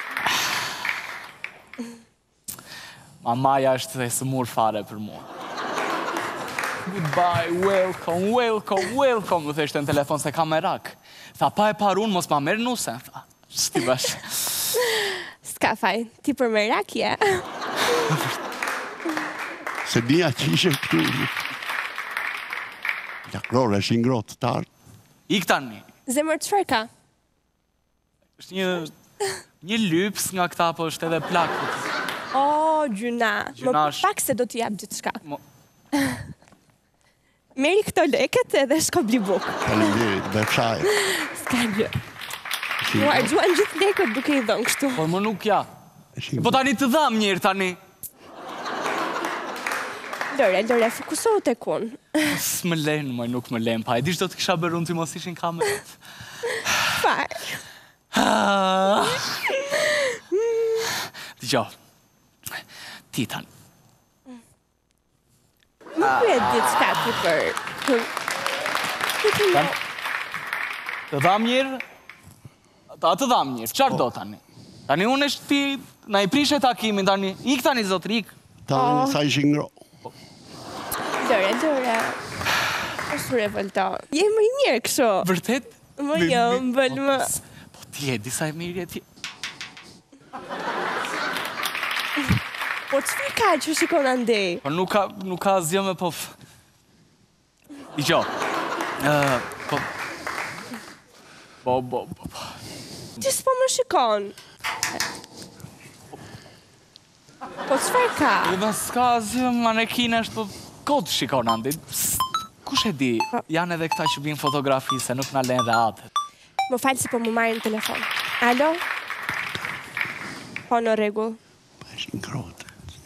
Mamaja është dhe së murë fare për mua. Goodbye, welcome, welcome, welcome, më theshtë në telefon se ka me rak. Tha, pa e par unë, mos ma merë nusen, tha. Shti bash. Ska faj, ti për me rakje. Se dija që ishe këtu. Lakrore, është ingrotë, tarë. Ik tani. Zemër të shfarë ka? është një... Një lyps nga këta, po është edhe plakë. O, gjuna. Më pak se do t'i jap gjithë shka. Meri këto leket edhe shko bli bukë. Faleminderit, befshaj. Ska gjë. Mu argjuan gjithë lekët duke i dhënë kështu. Por më nuk ja. Po tani të dham njërë tani. Lore, Lore, fokusohu të kun. S'më lenë, moj, nuk më lenë, pa. E dish do të kisha bërë unë të mos ishin kamerët. Faj. Dëgjo, ti tani. Nuk e ditë shka ti për... Të dham njërë, ta të dham njërë, qarë do tani? Tani unë është ti, na i prishe takimin tani, ik tani zotri, ik. Tani sa ishin ngro. Dore, dore. Është revolta. Je më i mirë kësho. Vërtet? Më jo, më bëllë më... Po ti e disa e mirë e ti. Po të shpër ka që shikon andej? Po nuk ka asgjë me po... I gjo. Po... Po, po, po... Ti s'po më shikon? Po të shpër ka? Dhe s'ka asgjë manekine është po... Ko të shikon andi? Kush e di? Janë edhe këta që binë fotografi se nuk në len reatet. Më falë si po më marrë në telefon. Alo? Po në regull. Ishin ngrohtë.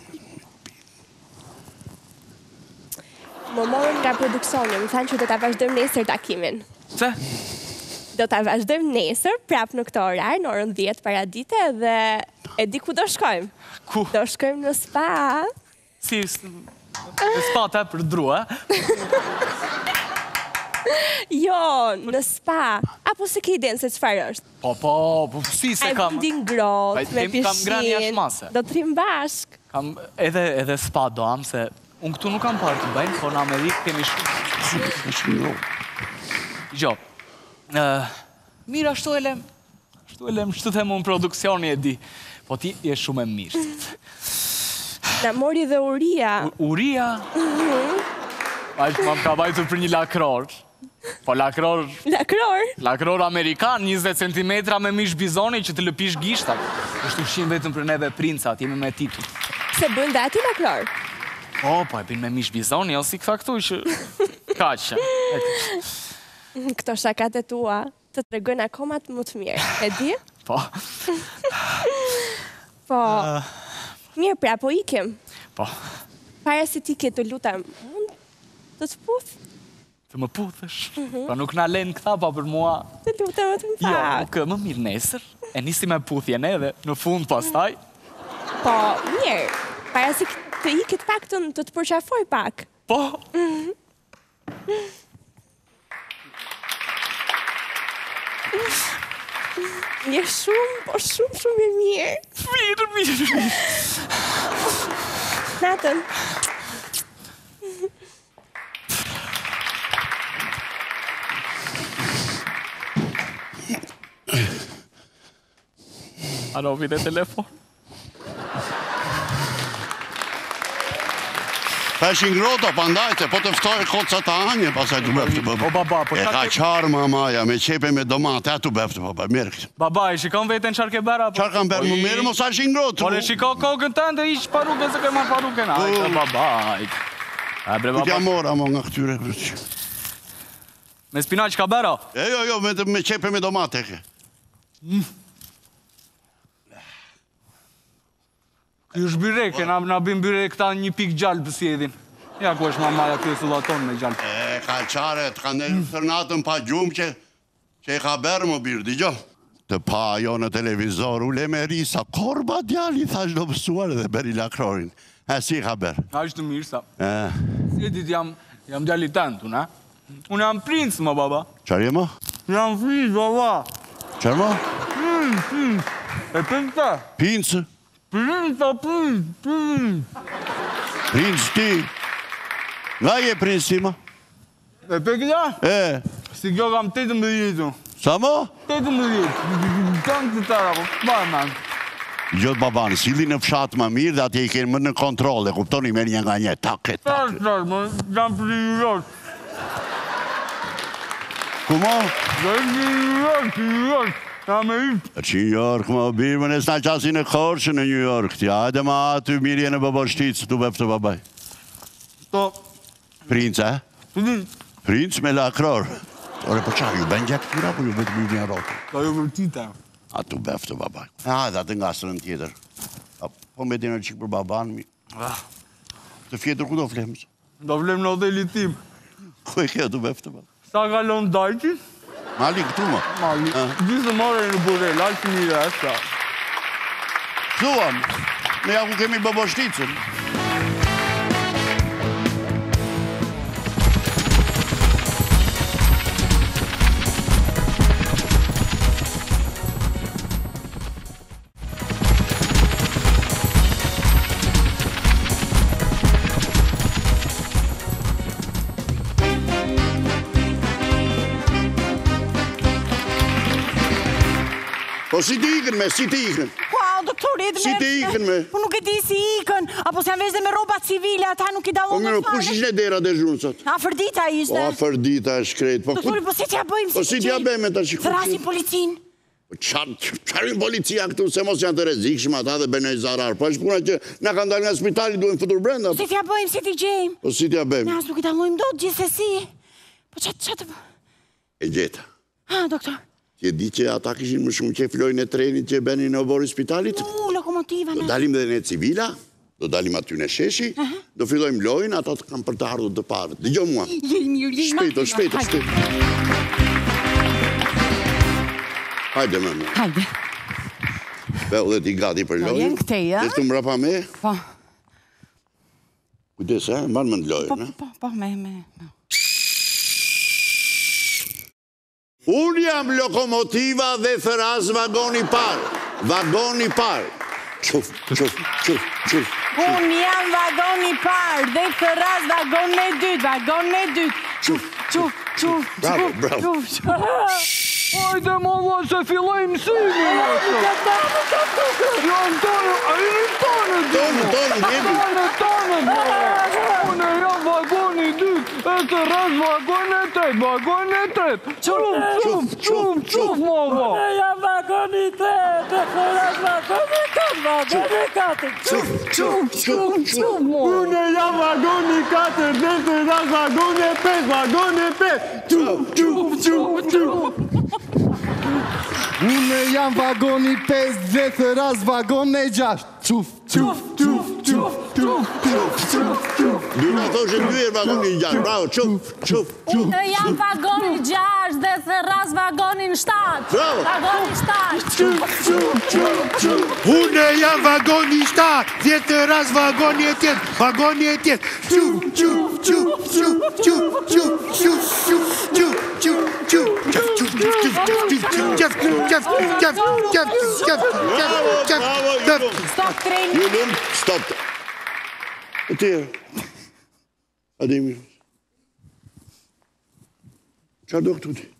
Më morën nga produksioni, më thanë që do t'a vazhdojmë nesër takimin. Se? Do t'a vazhdojmë nesër, prap në këto orar, në orën dhjetë para dite, dhe e di ku do shkojmë. Ku? Do shkojmë në spa. Si, në spa ta për drua, Jo, në spa. Apo se ke idenë se qëfar është? Po, po, po, si se kam... A vendin grot, me pishin. Kam grani ashtë mase. Do të rrim bashk. Kam edhe spa do am, se unë këtu nuk kam parë të bëjnë, po në Amerikë kemi shumë. Gjo, mirë ashtu e lem, ashtu e lem, shtu them unë produksioni e di, po ti je shumë e mirë. Na mori dhe uria. Uria? A që më ka bajtur për një lakror. Po lakror... Lakror? Lakror Amerikan, njëzet centimetra me mish bizoni që të lëpish gishtat. është ushqim vetëm për neve princat, jemi me titu. Se bëjnë dhe ati lakror? O, po e bin me mish bizoni, o si këta këtu që... Kaqë. Këto shakat e tua të të regojnë akomat më të mirë, e di? Po. Po... Mirë, pra, po ikim. Po. Para se ti ke të lutem, mund të të puth? Të më puthësh? Pa nuk na len këta pa për mua. Të lutem të më pak. Jo, nuk më mirë nesër. E nisi me puthjen edhe, në fund pastaj. Po, mirë. Para se të ikit pak të të të përqafoj pak. Po. Je shumë, po shumë, shumë e mirë. Mirë, mirë, mirë. Natën. Alo, vide telefon. Pa ishin ngrohta, pa ndajte, po të ftoj koca të anje, pasaj të bëftë baba. O baba, po e ka qarë mamaja, me qepe me domate, a të bëftë baba, mirë këtë. Baba, i shikon vetën qarë ke bera? Qarë kam berë më mirë, mos a ishin ngrohtë. Por e shiko kokën të ndë, ishë paruke se ke marë paruken. Ajtë, baba, ajtë. Ku t'ja mora, mo, nga këtyre. Me spinaq ka bera? E, jo, jo, me qepe me domate ke. Ky është byreke, na bim byreke këta një pik gjallë për sjedhin. Ja ku është mamaja kjo sullaton me gjallë. E, ka qare, të ka nërë tërnatën pa gjumë që që e ka berë më birë, di gjo? Të pa jo në televizor, u le me risa, korba djali, thash do pësuar edhe beri lakrorin. E, si ka berë? A ishtë të mirë, sa. E. Si e dit jam, jam djali tentu, ne? Unë jam princë, më, baba. Qarë je, më? Jam princë, baba. Qarë, më? Princë, princë. E princë? Princë? Princë, princë, princë. Princë ti? Nga je princë ti, më? E pe këta? E. Si kjo kam tetë më dhjetu. Sa, më? Tetë më dhjetu. Kanë të tëra, po, bërë, man. Gjotë babanë, sili në fshatë më mirë dhe atje i kene më në kontrol, e kuptoni me një nga një, take, take. Tarë, tarë, më, jam për një rrët. Ku mo? Dhe një rrët, një rrët. Jam e itë. Që New York, më birë, më nësë në qasi në korqë në New York, tja, edhe ma aty mirje në babashticë, të bëftë babaj. To. Princë, e? Princë. Princë me lakror. Ore, po qarë, ju ben gjekë tyra, po ju vetë bërë një rotë. To ju vërtita. A të bëftë babaj. A, dhe atë nga sërën tjetër. Po me dinë qikë për baban, mi. Të fjetër ku do flemës? Do flem në hotelli tim. Ku e kjo të bëftë babaj? Sa kalon dajti? Mali këtu, më? Mali. Gjithë more në burel, alë një resta. Thuam, me ja ku kemi babashticën. Po si ti ikën me, si ti ikën? Wow, doktori, edhe Si ti ikën me? Po nuk e di si ikën, apo se janë vezë me roba civile, ata nuk i Po dallon mirë, në fare. kush ishte dera dhe zhrunë sot? Afërdita ishte. Po afërdita e shkret. Po Doktori, po si t'ja bëjmë? Po si t'ja bëjmë ta shikoj? Thrasim policin. Qarin policia këtu, se mos janë të rezikshme ata dhe bëjnë zarar. Po është puna që na kanë dalë nga spitali, duhen futur brenda. Si t'ja bëjmë, si t'i gjejmë? Po si t'ja bëjmë? Ne as nuk i dallojmë dot gjithsesi. Po çat çat. E gjeta. Ha, doktor. Ti e di që ata kishin më shumë qef lojën e trenit që e benin në obor i spitalit? U, lokomotiva. Do dalim dhe ne civila, do dalim aty në sheshi, do fillojmë lojën, ata të kam për të ardhur të parë. Dëgjoj mua. Shpejto, shpejto, shpejto. Hajde, më më. Hajde. Be, dhe ti gati për lojën. Jenë këtej, ja? Dhe të mrapa me? Po. Kujdes, e? Mbanë më në lojën, Po, po, po, me, me. Unë jam lokomotiva dhe thëras vagoni parë. Vagoni parë. Quf, quf, quf, quf. Unë jam vagoni parë dhe thëras vagon e dytë, vagon e dytë. Quf, quf, quf, Bravo, quf, bravo. quf, quf. Hajde mama, se filloj mësimi. Janë tonë, a i një tonë. Tonë, tonë, jemi. Tonë, tonë. Unë jam vagoni dytë, e të ras vagon e tëtë, vagon e tëtë. Quf, quf, quf, quf, mama. Unë jam vagoni tëtë, e të ras vagon e tëtë, vagon e katër. Quf, quf, quf, quf, mama. Unë jam vagoni katër, dhe të ras vagon e petë, vagon e petë. Quf, quf, quf, quf. Unë jam vagoni pesë dhe thëras vagon e gjashtë. Quf, quf, quf, quf, quf, quf, quf, quf. Duna thoshe dy e vagoni gjashtë, bravo, quf, quf, quf. Unë jam vagoni gjashtë dhe thëras vagonin shtatë. Bravo. Vagoni shtatë. Quf, quf, quf, quf. Unë jam vagoni shtatë, dhe të ras vagoni e tjetë, vagoni e tjetë. Quf, quf, quf, quf, quf, quf, quf, quf, quf, quf, quf, quf, quf, quf, quf, quf, quf, quf, quf, Stop treni. Ju lumë, stop. E tjerë. Ademi. Qa do këtu ti?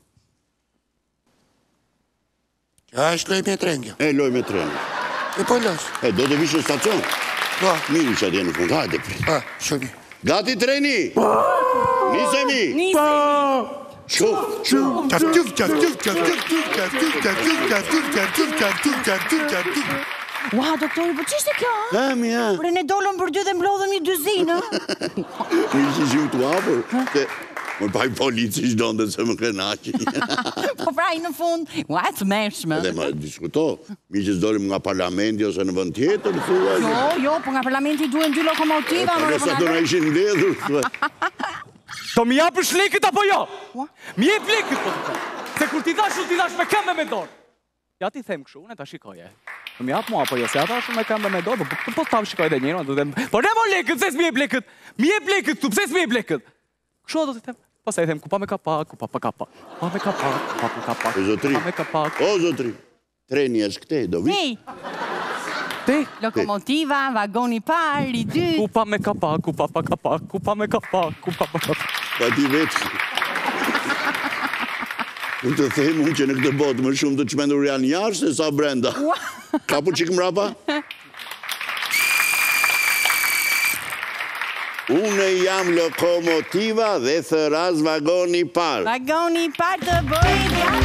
Ja, është loj me trengja. E, loj me trenja. E po lash. E, do të vishë në stacion? Po. Mirë që atje në fund, hajde pri. Ha, shumë. Gati treni? Nisemi? Nisemi. Quf, quf, qaf, quf, qaf, quf, qaf, quf, qaf, quf, qaf, quf, qaf, quf, qaf, quf, qaf, quf, qaf, quf, qaf, quf. Ua, doktori, po qishte kjo? E, mi, e. Pre ne dollëm për dy dhe mblodhëm një dyzinë. Mirë që shiu të apër, se më paj polici shdonde se më krenaqi. Po praj në fund, ua, të mërshme. Edhe më diskuto, mi që s'dolim nga parlamenti ose në vend tjetër, thua. Jo, jo, po nga parlamenti duen dy lokomotiva. Po nësa të në ishin ndedhur, thua. To mi japë shlekët apo jo? Mi jep lekët, po të të. Se kur ti dash, ti dash me këmbë me dorë. Ja ti them këshu, unë e ta shikoje. Po mi japë mua, apo jo, se ata shumë me këmbë me dorë, po po ta shikoj dhe njërë, du them, po ne mo lekët, se s'mi jep lekët, mi jep lekët tu, pse s'mi jep lekët? Këshu do të them, pas e them, kupa me kapak, kupa pa kapak, kupa me kapak, kupa pa kapak, O zotri, kupa me kapak. o zotri, treni është këtej, do vi? Hey, Te? lokomotiva, vagoni pari, dy. Kupa me kapak, kupa pa kapak, kupa me kapak, kupa pa kapak. Pa ti vetë. Unë të them unë që në këtë botë më shumë të çmendur janë jashtë se sa brenda. Ka po qik mrapa? Unë jam lokomotiva dhe thëras vagoni parë. Vagoni parë të bëjë gati.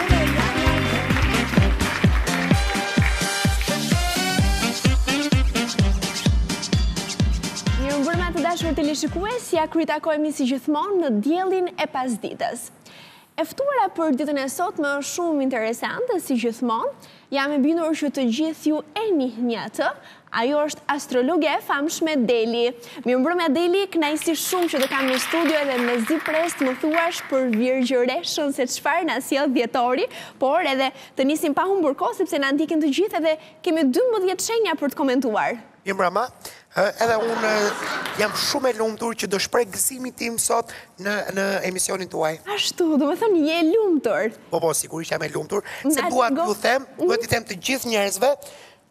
Mirëmbrëma të dashur teleshikues, ja krytakojmë si gjithmonë në diellin e pasdites. E ftuara për ditën e sotme është shumë interesante, si gjithmonë. Jam e bindur që të gjithë ju e njihni atë. Ajo është astrologe e famshme Deli. Mirëmbrëma Deli, kënaqësi shumë që të kam në studio edhe me zi pres të më thuash për virgjëreshën se çfarë na sjell dhjetori, por edhe të nisim pa humbur kohë sepse na ndiqin të gjithë edhe kemi dymbëdhjetë shenja për të komentuar. Mirëmbrëma, edhe unë jam shumë e lumtur që do shpreh gëzimin tim sot në në emisionin tuaj. Ashtu, do të thonë je lumtur. Po po, sigurisht jam e lumtur, se dua t'ju them, dua t'i them të gjithë njerëzve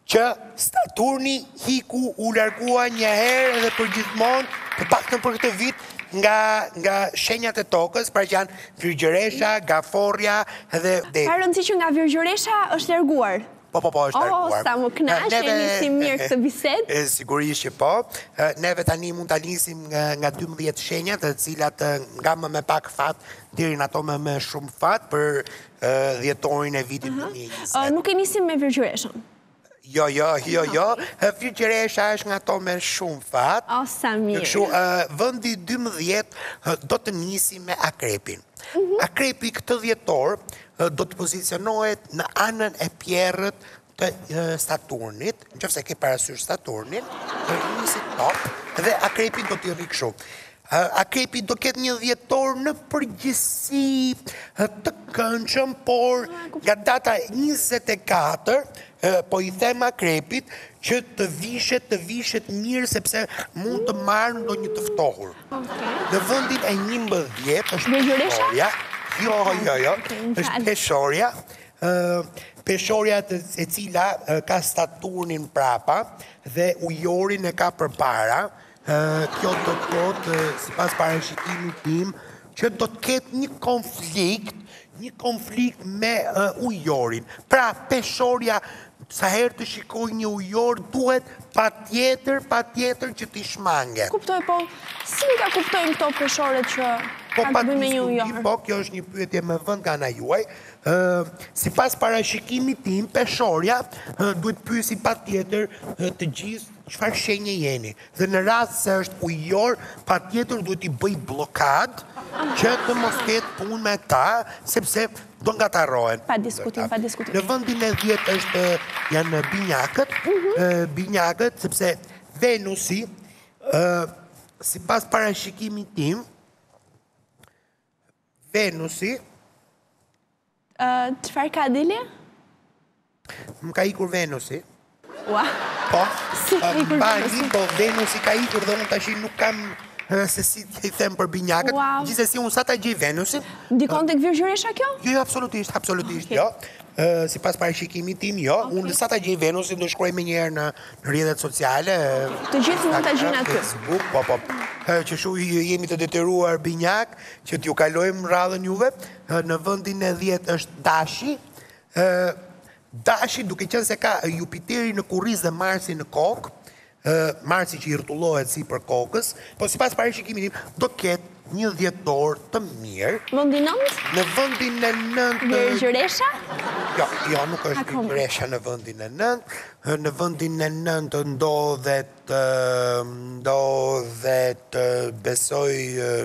që Saturni hiku u largua një herë edhe për gjithmonë, të paktën për këtë vit, nga nga shenjat e tokës, pra që janë Virgjëresha, Gaforja edhe dhe. Ka rëndësi që nga Virgjëresha është larguar. Po, po, po, është larguar. Oh, sa më knaqe, nisim mirë këtë bisedë. Sigurisht që po. Neve tani mund ta nisim nga dymbëdhjetë shenjat, të cilat nga më me pak fat deri në ato më me shumë fat për dhjetorin e vitit dy mijë e njëzet. Nuk e nisim me Virgjëreshën. Jo, jo, jo, jo. Virgjëresha është nga to me shumë fat. O, sa mirë. Kështu, vëndi dymbëdhjetë do të nisim me Akrepin. Akrepi këtë dhjetor do të pozicionohet në anën e pjerrët të Saturnit, në qëfëse ke parasysh Saturnin, të nisi top, dhe Akrepi do t'i rri kështu. Akrepi do ketë një dhjetor në përgjithësi të këndshëm, por nga data njëzet e katër, po i them Akrepit që të vishet, të vishet mirë sepse mund të marrë ndo një të ftohur. Në vëndin e njëmbëdhjetë është Peshorja, jo, jo, jo, është Peshorja, Peshorja e cila ka Saturnin prapa dhe ujorin e ka përpara. Kjo do të thotë, si pas parashikimit tim, që do të ketë një konflikt, një konflikt me ujorin. Pra, Peshorja, sa herë të shikoj një ujor, duhet pa tjetër, pa tjetër që t'i shmanget. Kuptoj, po, si nuk ka kuptojnë këto peshoret që ka të bëjmë me një ujor? Po, kjo është një pyetje me vënd nga na juaj. Si pas parashikimit tim, Peshorja duhet pyesi pa tjetër të gjithë çfarë shenje jeni. Dhe në rast se është ujor, pa tjetër duhet i bëj blokad që të mos ketë punë me ta, sepse do nga ta rohen. Pa diskutim, pa diskutim. Në vëndin e dhjetë është janë binjakët, binjakët, sepse Venusi, si pas parashikimit tim, Venusi, Qëfar ka Dilje? Më ka ikur Venusi. Ua. Po, Si ka ikur Venusi? Po, Venusi ka ikur dhe unë të ashtë nuk kam se si të i them për binjakët. Gjithsesi unë sa ta gjej Venusin. Ndikon të Virgjëresha kjo? Jo, jo, absolutisht, absolutisht, jo. Si pas parashikimit tim, jo. Unë sa ta gjej Venusin, do shkruaj me njerë në rrjetet sociale. Të gjithë mund të gjejnë aty. Facebook, po, po. Që shu jemi të detyruar binjak, që t'ju kalojmë radhën juve. Në vëndin e dhjetë është Dashi. Dashi, duke qenë se ka Jupiteri në kurriz dhe Marsi në kokë, Marsi që i rtullohet si për kokës, po si pas parashikimit tim, do ketë një dhjetor të mirë. Vëndin nëndë? Në vëndin e nëndë... Virgjëresha? Jo, jo, nuk është Virgjëresha në vëndin e nëndë. Në vëndin e nëndë ndodhet, ndodhet, besoj...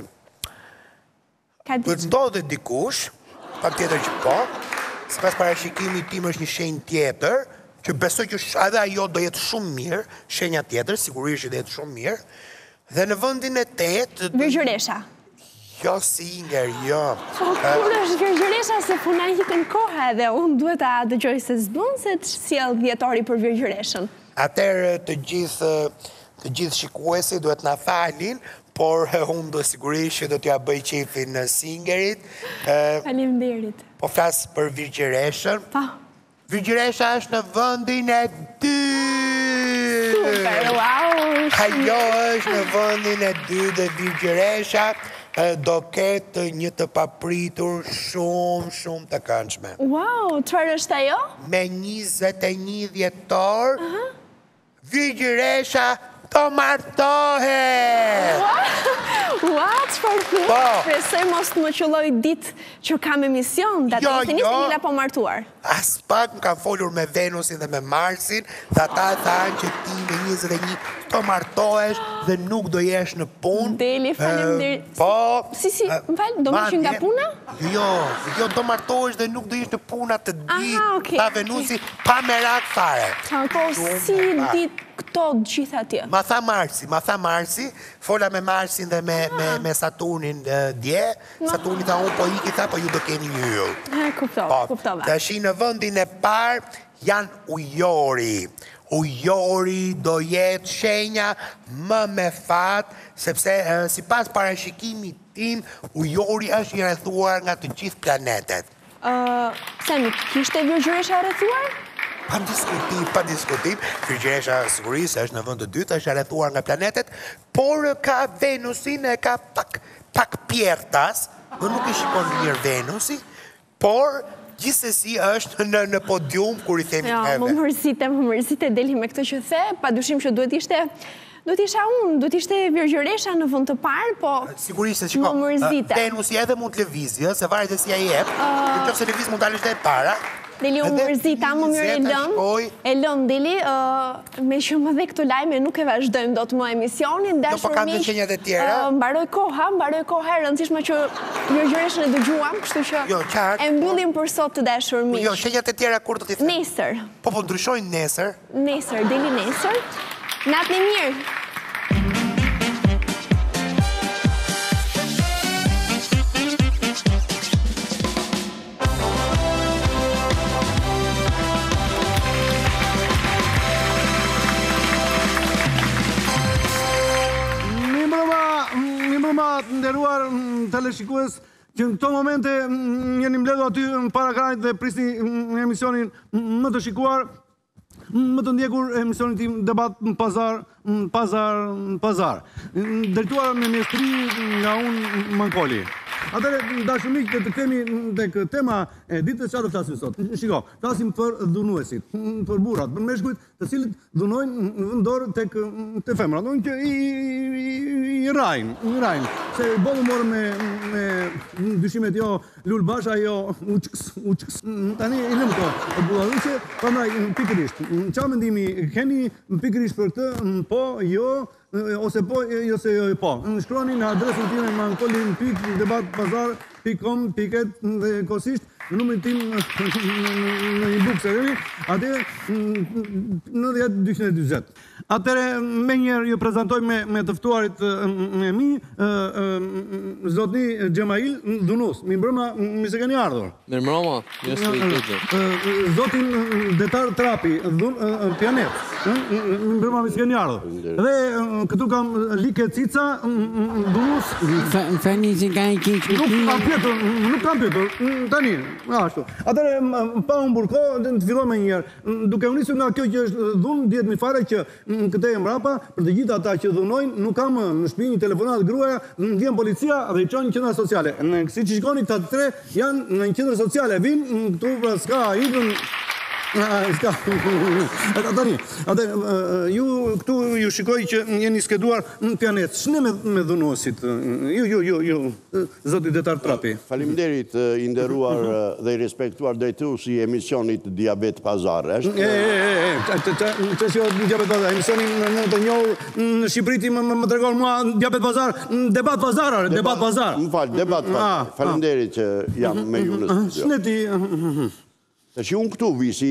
Ndodhet dikush, pa tjetër që po, si pas parashikimit tim është një shenjë tjetër, që besoj që edhe ajo do jetë shumë mirë, shenja tjetër, sigurisht që do jetë shumë mirë, dhe në vëndin e tetë... Virgjëresha? Jo, si Inger, jo. Po, kur është Virgjëresha se puna hikën koha edhe unë duhet a dëgjoj se zbën se të sjell dhjetori për Virgjëreshën. Atëherë të gjithë, të gjithë shikuesi duhet na falin, por unë do sigurisht që do t'ja bëj qefin në Singerit. Faleminderit. Po flasë për Virgjëreshën. Pa. Virgjëresha është në vëndin e dy. Super, wow. Ajo është në vëndin e dy dhe Virgjëresha do ketë një të papritur shumë, shumë të këndshme. Wow, çfarë është ajo? Me njëzet e një dhjetor, Virgjëresha të martohet! Ua, çfarë thua? Presoj mos të më qëlloj ditë që kam emision, da të të njësë njëla po martuar. As pak më kam folur me Venusin dhe me Marsin, dhe ata thanë që ti me njëzet e një të martohesh dhe nuk do jesh në punë. Deli, faleminderit. Po... Si, si, më falë, do më që nga puna? Jo, jo do martohesh dhe nuk do jesh në puna të ditë, okej. ta Venusi pa merak fare. Po, si ditë këto gjitha tje? Ma tha Marsi, ma tha Marsi, fola me Marsin dhe me Saturnin dje, Saturnin tha unë po iki tha, po ju do keni një ju. Kuptova, kuptova. Të shi në vëndin e parë janë ujori. Ujori do jetë shenja më me fatë, sepse si pas parashikimit tim, ujori është i rrethuar nga të gjithë planetet. Semi, kishte Virgjëresha rrethuar? Pa diskutim, pa diskutim, Frigjeresha sigurisë është në vend të dytë, është rrethuar nga planetet, por ka Venusin, e ka pak pak pjertas, dhe nuk i shikon mirë Venusi, por gjithsesi është në në podium kur i themi Ja, neve. më mërzite, më mërzite deli me këtë që the, pa dushim që duhet ishte duhet isha unë, duhet ishte Virgjeresha në vend të parë, po Sigurisht se shiko, më mërzite. Venusi edhe mund të lëvizje, se varet se si ai jep, nëse lëviz mund dalësh edhe para. Deli u mërzita, më mirë e lëm, e lëm Deli, me që më dhe këtë lajme nuk e vazhdojmë do të më emisionin, Jo, po kanë dhe qenjat e tjera. Mbaroj koha, mbaroj koha e rëndësishme që Virgjereshën e dëgjuam, kështu që Jo, qartë. e mbyllim për sot të dashur miq. Jo, qenjat e tjera kur do t'i them? Nesër. Po, po ndryshojnë nesër. Nesër, Deli nesër. Natën e mirë. Të nderuar teleshikues, që në këto momente jeni mbledhur aty para ekranit dhe prisni emisionin më të shikuar, më të ndjekur emisionin tim Debat në Pazar, Pazar, Pazar. Drejtuar me mjeshtri nga unë Mankoli. Atëre, dashur miq, të kthehemi tek tema e ditës, çfarë do flasim sot? Shiko, flasim për dhunuesit, për burrat, për meshkujt, të cilët dhunojnë në vendor tek te femrat, donë që i i rajnë, i rajnë. Se bollu morë me me dyshimet jo Lul Basha, jo uçks, uçks. Tani i lëm këto bullaruçe, prandaj pikërisht. Çfarë mendimi keni pikërisht për këtë? Po, jo, ose po, ose jo, po. Shkruani në adresën time mankolin pik debat pazar pik com piket dhe kosisht në numrin tim në një bukë serëri, atë në dhjetë dyqin e dyzet. Atëre, me njerë ju prezentoj me, me tëftuarit e mi, zotni Gjemail Dhunus. Mi mbrëma, mi se keni ardhur. Mirë mbrëma, mi së të i të. Zotin Detar Trapi, pianet. Mi mbrëma, mi se keni ardhur. Dhe këtu kam Like Cica, Dhunus. Fani që ka i kinë Nuk kam pjetur, nuk kam pjetur, tani, ashtu. Atëre, pa unë burko, të filloj me njerë, duke unisur nga kjo që është dhunë, djetë mi fare që këte e mrapa, për të gjitha ata që dhunojnë, nuk kam në shtëpi një telefonat gruaja, në vjen policia dhe i qonë në qendra sociale. Në si që shikoni këta të tre, janë në qendra sociale, vinë këtu pra s'ka idrën, s'ka, atani, ju këtu ju shikoj që jeni skeduar në pianet, shne me dhunuosit, ju, ju, ju, ju, zoti Detar Trapi. Faleminderit i nderuar dhe i respektuar drejtuesi i emisionit Diabet Pazar, është? E, e, e, që që Diabet Pazar, emisionin në të njohur në Shqipëri ti më tregon mua Diabet Pazar, debat pazar, debat pazar. Më falë, debat pazar. Faleminderit që jam me ju në studio. Shneti... Të që unë këtu visi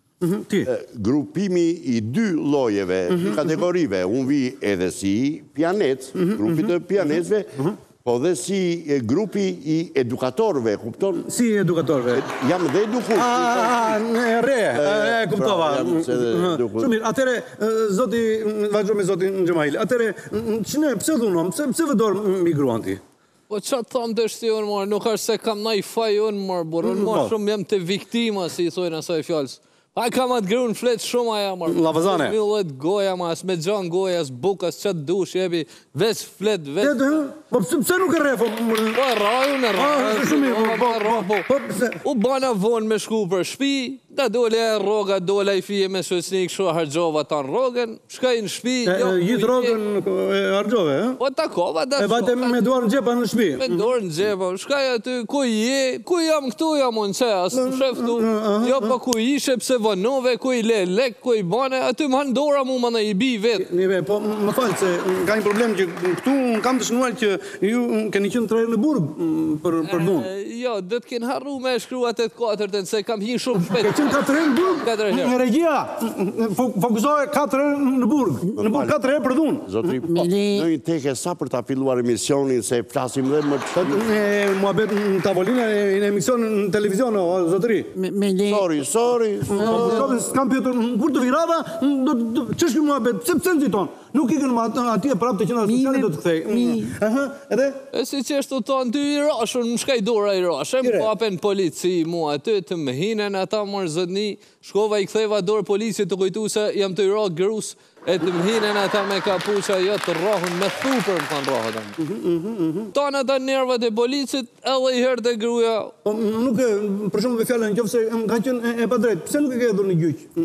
grupimi i dy lojeve, dy kategorive, unë vi edhe si pianet, grupit të pianetve, po dhe si grupi i edukatorve, kupton? Si edukatorve? Jam dhe eduku. A, në re, e kuptova. Shumë mirë, atere, zoti, vazhdo me zotin Gjemail, atere, që ne, pëse dhunom, pëse vëdor migruan ti? Po që të thamë të shti unë, marë, nuk është se kam na i faj unë, marë, burë, unë marë shumë jem të viktima, si i thojnë asaj fjallës. Pa kam atë gru në fletë shumë aja, marë. Lavazane? Mi lojtë goja, marë, as me gjanë goja, as bukas, qatë dush, jebi, veç fletë, veç... Edhe, po pëse nuk e refo? Po e raju në raju. U bana vonë me shku për shpi, da dole e roga, dole i fije me sësni, kështu hargjova ta në rogën, shkaj në shpi... Gjithë rogën e hargjove, e? Po takova, da... E bate me duar në gjepa në shpi? Me duar në gjepa, shkaj aty, ku je, ku jam këtu, jam unë që, asë në sheftu, jo pa ku ishe, pse vënove, ku i le lek, ku i bane, aty më handora mu më në i bi vetë. Njëve, po më falë, se ka një problem që këtu kam të shnuar që ju keni qënë të rejë në burg për dhunë. Jo, dhe të kënë harru me shkrua të të katërtën, se kam hinë shumë shpetë. Ke qënë katër herë në burg? Në regjia, fokusohet katër herë në burg. Në burg katër herë për dhunë. Zotri, në një teke sa për ta filluar emisionin, se flasim dhe më të shëtë? Mua bet në tavolinë, në emision në televizion, zotri. Sorry, sorry. S'kam pjetur, kur të virada, që shkë mua bet, pëse pëse në ziton? Nuk ikën ma atje prapë të qendra sociale do të kthej. Aha, edhe? E si që është të tonë ty i rashën, më shkaj dora i rashën, më papen polici mua aty, të më hinen ata mërë zëdni, shkova i ktheva dorë polici të kujtu se jam të i rakë grus, e të më hinen ata me kapuqa, jo të rohën me thupër më kanë rohët. Tanë ata nervat e policit, edhe i herë të gruja. Nuk e, për shumë me fjallën, qofë se ka qenë e pa drejtë, pse nuk e ke dhur në gjyq?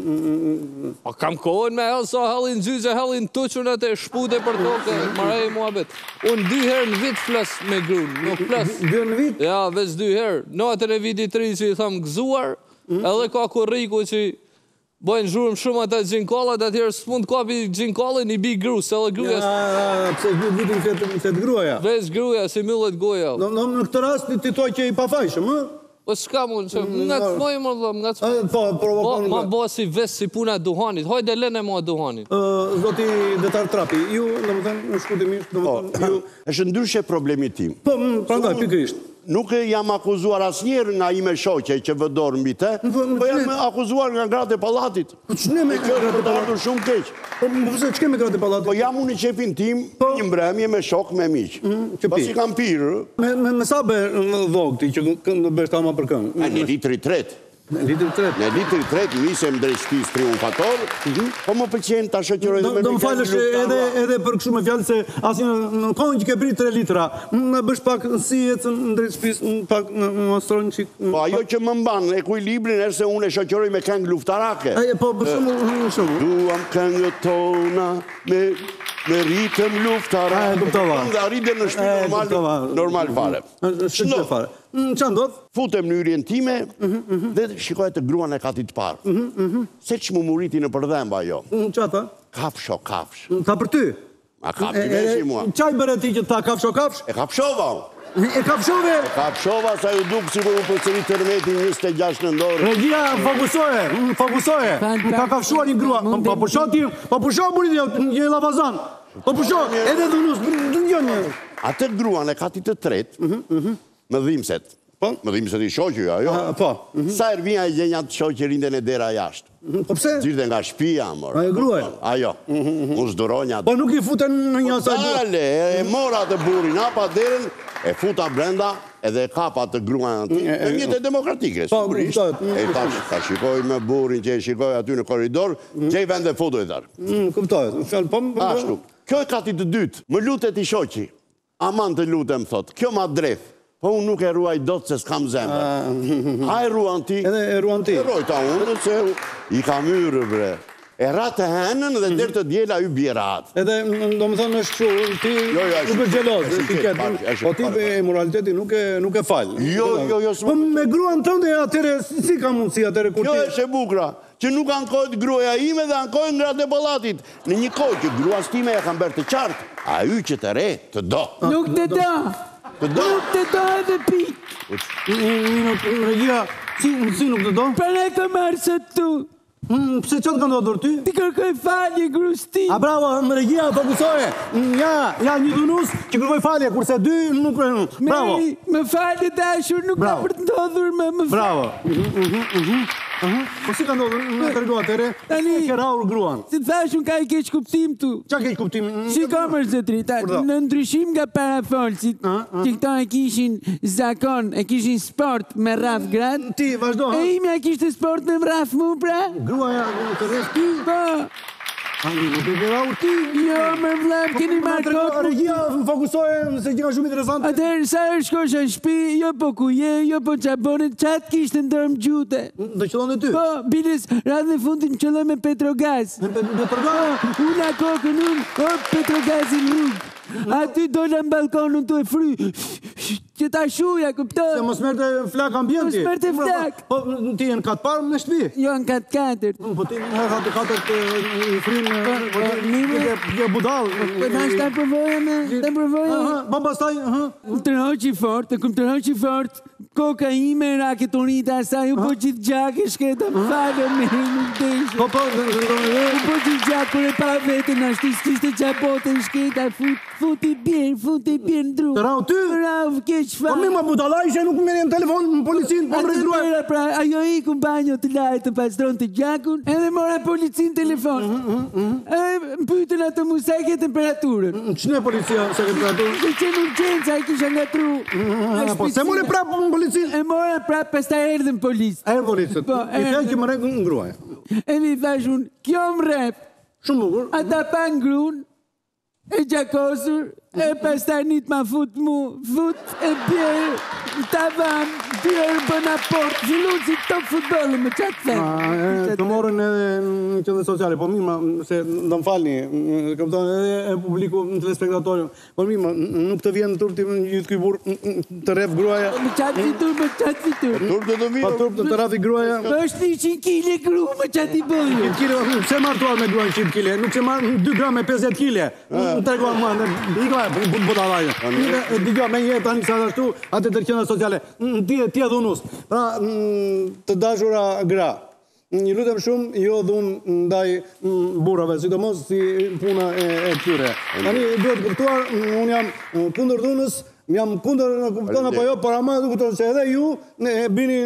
Pa kam kohën me helë, sa helin gjyqe, helin tuqunat e shpute për toke, marej mua bet. Unë dy herë në vit flas me grunë, nuk flas. Dy herë në vit? Ja, veç dy herë. Natën e vitit tri që i thamë gëzuar, edhe ka kuriku që bojnë zhurëm shumë ata gjinkallat, atjerë së mund kapi gjinkallet një bi grus, edhe gruja... Ja, pëse dy vitin këtë gruaja? Veç gruja, si millet goja. Në këtë rast të toj që i pafajshëm, më? Po s'ka mund, që më nga të moj më dhe, më nga të moj. Po, provokon... Ma bo si ves si puna duhanit, hojde lene mua duhanit. Zoti Detar Trapi, ju, në më thënë, në shkutimisht, në më thënë, ju... është ndryshe problemi tim. Po, prandaj, pikërisht. Nuk jam akuzuar asnjëherë nga ime shoqe që vëdor mbi te, po jam akuzuar nga gratë e pallatit. Po ç'ne me gratë e pallatit shumë keq. Po pse ç'ke me gratë e pallatit? Po jam unë qefin tim, një mbrëmje me shok me miq. Pasi kam pirë. Me me sa be dhogti që kënd bësh tama për kënd? Në litri tret. Në litri tret. Në litri tret nisem drejt shtëpisë triumfator. Po më pëlqen ta shoqëroj me. Do më falësh edhe edhe për kështu me fjalë se asnjë në kohën që ke bërë tre litra, më bësh pak si ecën drejt shtëpisë, pak më mostroj çik. Po ajo që më mban ekuilibrin është se unë e shoqëroj me këngë luftarake. Ai po për shembull, shumë. Duam këngët tona me me ritëm luftarake. Kuptova. Nga rritën në shtëpi normal, normal fare. Shëndet fare. Ç'a ndodh? Futem në hyrjen time dhe shikoj të gruan e katit parë. Se që më muriti në përdhemba jo. Qa ta? Kafsho, kafsh. Ta për ty? A kap të veshi mua. Qaj bërë ti që ta kafsho, kafsh? E kafshova. E kafshove? E kafshova sa ju duk si për u përcëri tërmeti njëzet e gjashtë në ndorë. Regjia, fokusoje, fokusoje. Ka kafshuar një grua. Pa pusho ti, pa pusho burit një lavazan. Pa pusho, edhe dhunus, dhunjon një. Atë gruan e katit të tret, më dhimset. Më dhimset i shoqëja, jo? Po. Sa ervija i gjenja të shoqë rinden e dera jashtë. Po pse? Gjirde nga shpia, mërë. A e gruaj? Ajo. Unë zdoronja. Po nuk i futen në një asaj gruaj? Dale, e mora të burin, hapa deren, e futa brenda, edhe e kapa të gruan aty. Në njëtë demokratike, sigurisht. E ta shikoj me burin që e shikoj aty në koridor, që i vende futu i tharë. Kuptojt. Ashtu. Kjo e katit të dytë, më lutet i shoqi. Aman të lutem, thot, kjo ma dreth. Po unë nuk e ruaj do të se s'kam zemër. A e ruan ti? Edhe e ruan ti? E rojta unë, se i ka myrë, bre. E ratë henën dhe dherë të djela ju bjerat. Edhe, do më thonë, është shu, ti nuk e gjeloz. Po ti e moraliteti nuk e falë. Jo, jo, jo. Po me gruan tënde, atere, si ka mundësi, atere kur ti? Kjo është e bukra, që nuk ankojt gruaja ime dhe ankojt gratë e pallatit. Në një kohë që gruas time e kam bërë të qartë, a y që të re, të do. Nuk të do. Nuk të do edhe pik. Regjia, si nuk të do? Për ne të marë së tu. Pse qëtë ka ndodhur ty? Ti kërkoj falje, grusti. A bravo, më Regjia, fokusoje. Ja, ja një dhunus që kërkoj falje, kurse dy nuk... Bravo. Me falje dashur nuk ka për të ndodhur me më falje. Bravo. Po si ka ndodhur në të rego atere, e ke raur gruan? Si të thashun ka i keq kuptim tu. Qa keq kuptim? Si ka mërë zëtri, në ndryshim nga parafolësit, që këta e kishin zakon, e kishin sport me rraf grad. Ti, vazhdo, ha? E imi a kishte sport me rraf mu, pra? Gruaja të rrës ti? Po. Ani, nuk e ke raur ti? Jo, me vlam, keni marrë kokë. Regjia, fokusoje, se që ka shumë interesant. Atër, sa e shkosha në shpi, jo po ku je, jo po qabonet, qatë kishtë ndërmë gjute. Dhe qëllon e ty? Po, bilis, radhë në fundin qëllon me Petrogaz. Me Petrogaz? Una kokën unë, o Petrogazin rrugë. Aty dole në balkon unë të e fry. Që ta shuja, kuptoj. Se më smerte flak ambienti. Më smerte flak. Po, ti e në katë parë në shtëpi? Jo, në katë katërt. Po ti në katë katërt i frinë, po ti budal. Po ta shta përvoja me, ta përvoja. Po pastaj, Më të rhoqi fort, të këmë të rhoqi fort. Koka ime, raketonita, asaj, u po gjithë gjake, shketa më falë, me nuk deshë. Po, po, u po gjithë gjake, kër e pa vetën, ashtë i s'kishte qabote, shketa, futi bjerë, futi bjerë në dru. Të rau ty? Të rau, ke qëfar? Po mi ma budallaj që nuk merri në telefon në policinë, po më rregruaj. Atëra, pra, ajo i kumpanjo të lajtë të pastron të gjakun, edhe mora policinë telefon. E më pyetën atë mu sa e ke temperaturën. Ç'në policia sa ke temperaturën? Se që në urgjenca e kisha ngatru. Po se more prapë në policinë? E mora prapë, pastaj erdhën policë. Erdhën policët. Po, I thënë që më rregull ngruaj. E mi thash unë, kjo më rrep. Shumë bukur. Ata pa ngruan, e gjakosur, e pastaj nit ma fut mu, fut e bjerë, tavan, bjerë bëna port, zilun si top futbolë me qatë thënë. Të morën edhe në qendrën sociale, po mirë, ma, se do më falni, këpëton edhe e publiku në telespektatorium, po mirë, ma, nuk të vjen në turp të gjithë këj burë të rep gruaja. Me qatë fitur, me qatë fitur. Turp të të vjen. Pa turp të të rafi gruaja. është një qind kile gru, me qatë i bëjë. qind kile, nuk se marrë tuar me gruajnë qind kile, nuk se marrë dy gram me pesëdhjetë kile. Në treguar mua, ikla budallajë. Diga, me një tani sa ashtu, atë të qendra sociale. Ti e dhunus. Pra, të dashura gra, një lutem shumë, jo dhunë ndaj burrave, sidomos si puna e tyre. Tani duhet kuptuar, unë jam kundër dhunës, jam kundër në kupton apo jo, por ama duhet të kupton se edhe ju e bini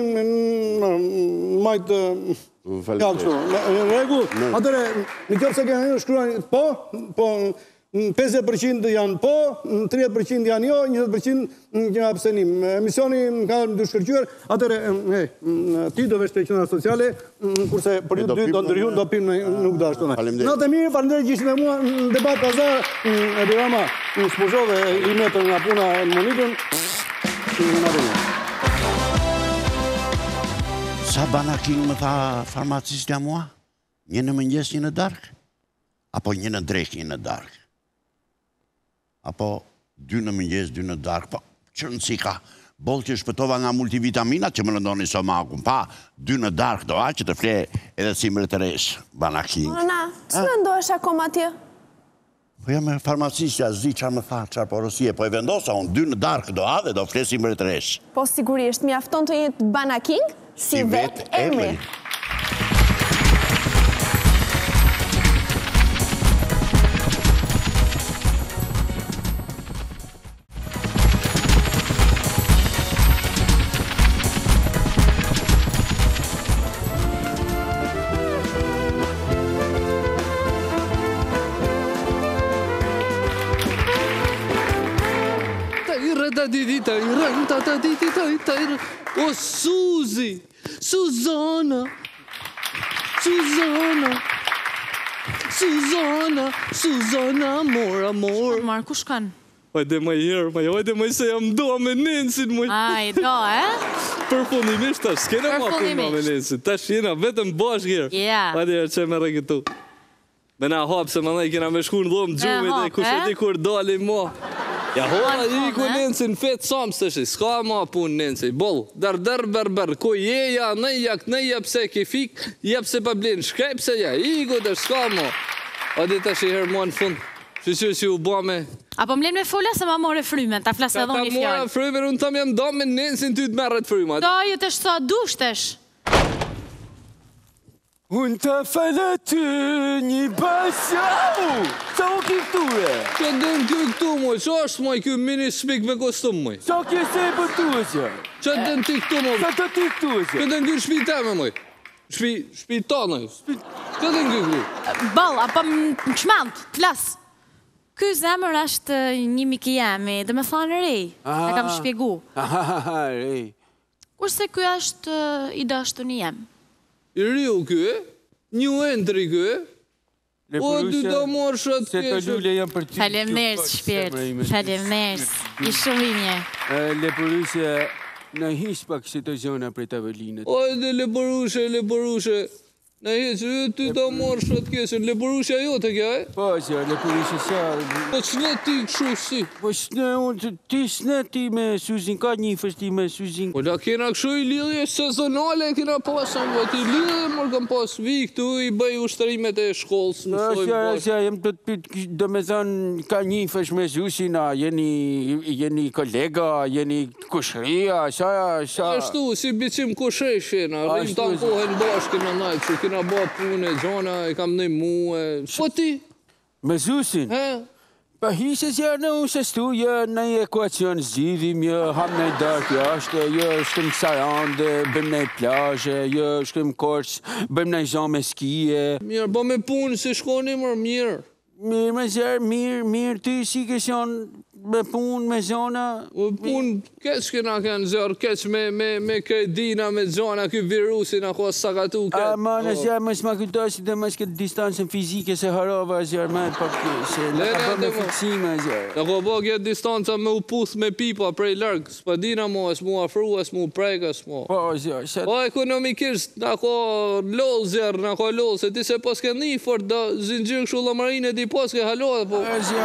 majtë ja kështu. Në rregull, atëre në qoftë se keni shkruani po, po pesëdhjetë përqind janë po, tridhjetë përqind janë jo, njëzet përqind janë abstenim. Emisioni ka dy shkërqyer, atëre ti do vesh te qendra sociale, kurse për ju dy do ndryhun, do pim nuk do ashtu. Natë mirë, faleminderit që ishit me mua në debat pazar, e Dirama në spozove i metën nga puna e Monikën. Natë mirë. Sa banaking më tha farmacistja mua? Një në mëngjes, një në darkë? Apo një në drekë, një në darkë? Apo dy në mëngjes, dy në darkë? Po, që nësi ka bolë që shpëtova nga multivitaminat që më nëndoni somakun. Pa, dy në darkë do a që të fle edhe si mërëtëresh, banaking. Nona, që në ndohesh akoma tje? Po jam e farmacistja, zi qarë më tha, qarë porosie, po e vendosa unë, dy në darkë do a dhe do fle si mërëtëresh. Po sigurisht, mi afton të jetë banaking, si vetë emri. O, Suzi! Suzana! Suzana! Suzana! Suzana, amor, amor! Marë, kush kanë? Hajde më herë, më hajde më se jam do me Nensin, më... Aj, do, e? Përfundimisht, tash, s'kena ma puna me Nensin. Tash jena vetëm bashkë herë. Ja. Hajde herë që me rëgëtu. Me na hapë se më nej kena me shku në dhomë gjumit e kush e di kur dali mo. Ja hola i ku Nensin fetë samë së shi, s'ka ma punë Nensin. Bol, dar dar berber, ko jeja, në jak, në jep se ke fik, jep se pa blinë, shkrep se ja, i ku dhe s'ka ma. A di tash i herë mua në fund, që që që u ba me... Apo më len me fola se ma more frymen, ta flasë edhe një fjallë. Ta more frymen, unë tam jam da me Nensin ty të merret frymat. Do, ju të shto dushtesh. Unë të falë ty një basau! Sa u ki këture? Që dënë kjo këtu, moj, që është, moj, kjo mini shpik me kostum, moj? Sa kje se e për tu, që? Që dënë ti këtu, moj? Sa të ti këtu, që? Që dënë kjo shpi teme, moj? Shpi, shpi tonë, që dënë kjo këtu? Bal, apo më qmant, klas. Ky zemër është një miki jemi, dhe me thanë rej, e kam shpjegu. Aha, rej. Kurse ky është i dashtu një jem. I riu kë, një entri kë, o dy do morë shëtë keshë. Se të lulle jam për qëtë. Falem nërës, shpirt, falem nërës, i shumë i mje. Leporushe, në hish pak që të zona për të avelinët. O, dhe leporushe, leporushe, në hish, ty do morë shëtë keshë, leporushe jo të kja, e? Po, që, leporushe sa... Po, qënë ti këshu si? Po, shne, unë, ti shne ti me Suzin, ka një fështi me Suzin. Po, la kena këshu i lidhje sezonale, kena pasën, po, ti lidhje, mërë kam pas vi këtu, i bëj ushtërimet e shkollës, mësojmë pasë. Asja, jem të të pitë, do me thënë, ka një fësh me Suzin, jeni kolega, jeni kushëria, sa, sa... Ashtu, si bicim kusheshin, rrim të ampohen bashkë në najtë, kena ba punë e gjona, e kam në muë, po ti? Me Zusin? He? Pa hishe zjarë në unë shështu, jë në i ekuacion zgjidhim, jë ham në i dark jashtë, jë shkëm sarande, bëm në i plazhe, jë shkëm korç, bëm në i zon me skije. Mirë, po me punë se shkoni mërë, mirë. Mirë, me zjarë, mirë, mirë, ty si kësion me punë, me zona. Punë, keq këna kënë zjarë, keq me, me, me këjdina, me zona, këj virusin, ako sakatu këtë. A, ma, në zjarë, më s'ma kujtoj si dhe më s'ket distancën fizike se harova, zjarë, me pak, se në ka bërë me fiksime, zjarë. Në ko bo këtë distanca me u puth me pipa prej lërgë, s'pa dina mo, s'mu afru, s'mu prejka, s'mu. Po, zjarë, se... Po, ekonomikisht, në ko lol, zjarë, në ko lol, se ti se pas ke një fort, da zingjirë këshu lamarin e di pas ke halohet, po...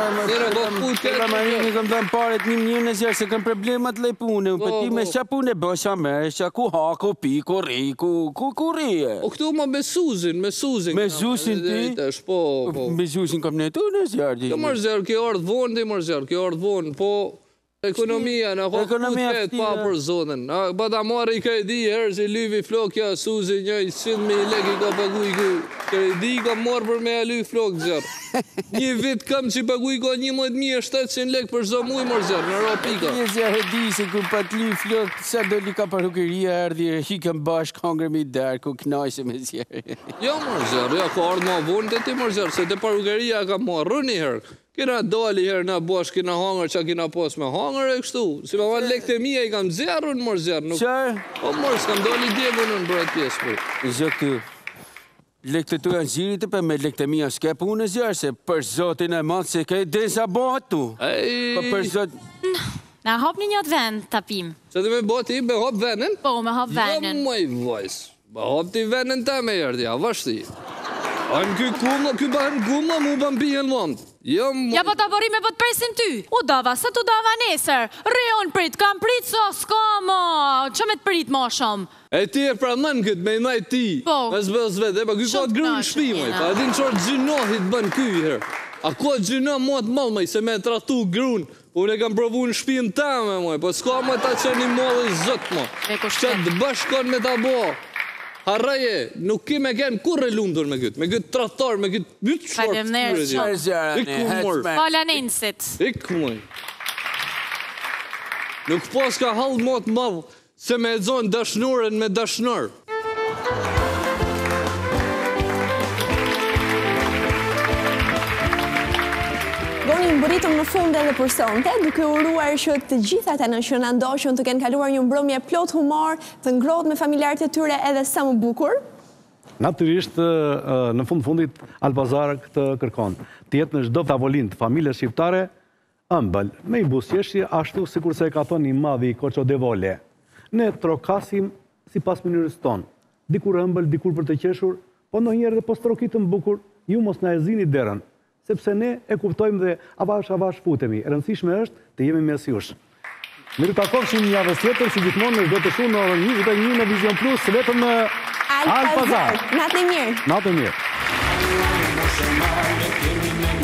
Një kam dhëmë paret një njërë në zjarë se kam problemat le punë, për ti me qa punë e bësha mërësha, ku ha, ku pi, ku ri, ku ku ri e. O këtu ma me Suzin, me Suzin. Me Suzin ti? Po, po. Me Suzin kam në tu në zjarë. Kjo mërë zjarë, kjo ardhë vonë, di mërë zjarë, kjo ardhë vonë, po... Ekonomia, në ko këtë pa për zonën. Ba ta marë i ka e di herë që lyvi flokja, Suzi një i cënë me i leki ka pagu i ku. Ka e di ka marë për me e lyvi flok, zjarë. Një vit kam që pagu i ka një mëjtë mija shtetësin lek për zdo muj, mërë zjarë, në ra pika. Një zjarë e di se ku pat lyvi flok, sa do li ka parukeria ardhi, hikëm bashkë kongre mi darë, ku knajse me zjarë. Ja, mërë zjarë, ja ka ardhë ma vonë të ti, mërë zjarë, se të parukeria ka marë një herë. Kina dali herë në bosh, kina hangër që kina pos me hangër e kështu. Si pa ma lekte mija i kam zjarë në mërë zjarë. Qarë? O mërë, s'kam dali djevë në në bërët pjesë për. Zëtë, lekte tu janë zhirit për me lekte mija s'ke punë zjarë, se për zotin e matë se ke dhe sa bohat tu. Ej... Për zotin... Na hop një njët vend, tapim. Se të me boti, me hop venin? Po, me hop venin. Jo, moj vojs. Me hop ti venin ta me jërdi, a vashti. A në këj kumë, këj bëhen kumë, mu bën pijen lëndë. Ja po të avorime po të presim ty. U dava, sa të dava nesër. Reon prit, kam prit, so s'ka mo. Që me të prit mo shumë? E ti e pra mën këtë, me i majt ti. Po. Me zbës vetë, e pa këj ka të gru në shpimoj. Pa adin qërë gjinohit bën këj herë. A ko gjinoh mo të malmaj, se me tratu grun. Unë e kam provu në shpim ta me moj, po s'ka me ta që një mollë zëtë mo. Që të bashkon me ta bo. Harraje, nuk ki me kenë kurre lundur me këtë, me këtë tratar, me këtë bytë shortë të tyre dhja. Ikë mërë. Fala nensit. Ikë mëj. Nuk pas ka halë motë madhë se me e zonë dashnuren me dashnur. Goni mbëritëm në fund edhe për sonte, duke uruar që të gjitha ata në që në ndoshën të kenë kaluar një mbrëmje plot humor, të ngrohtë me familjarët e tyre edhe sa më bukur? Natyrisht, në fund fundit, Albazar këtë kërkon. Të jetë në çdo tavolin të familjes shqiptare, ëmbël, me i busjeshje, ashtu sikur se e ka thonë i madhi i Koço Devole. Ne trokasim si pas mënyrës tonë. Dikur ëmbël, dikur për të qeshur, po ndonjëherë dhe po strokitëm bukur, ju mos na e zini derën. Sepse ne e kuptojmë dhe avash avash futemi. E rëndësishme është të jemi mes jush. Ne do takojmë një javë tjetër, si gjithmonë do të shohim në orën njëzet e një në Vision Plus, vetëm në Alpazar. Natë e mirë. Natë e mirë.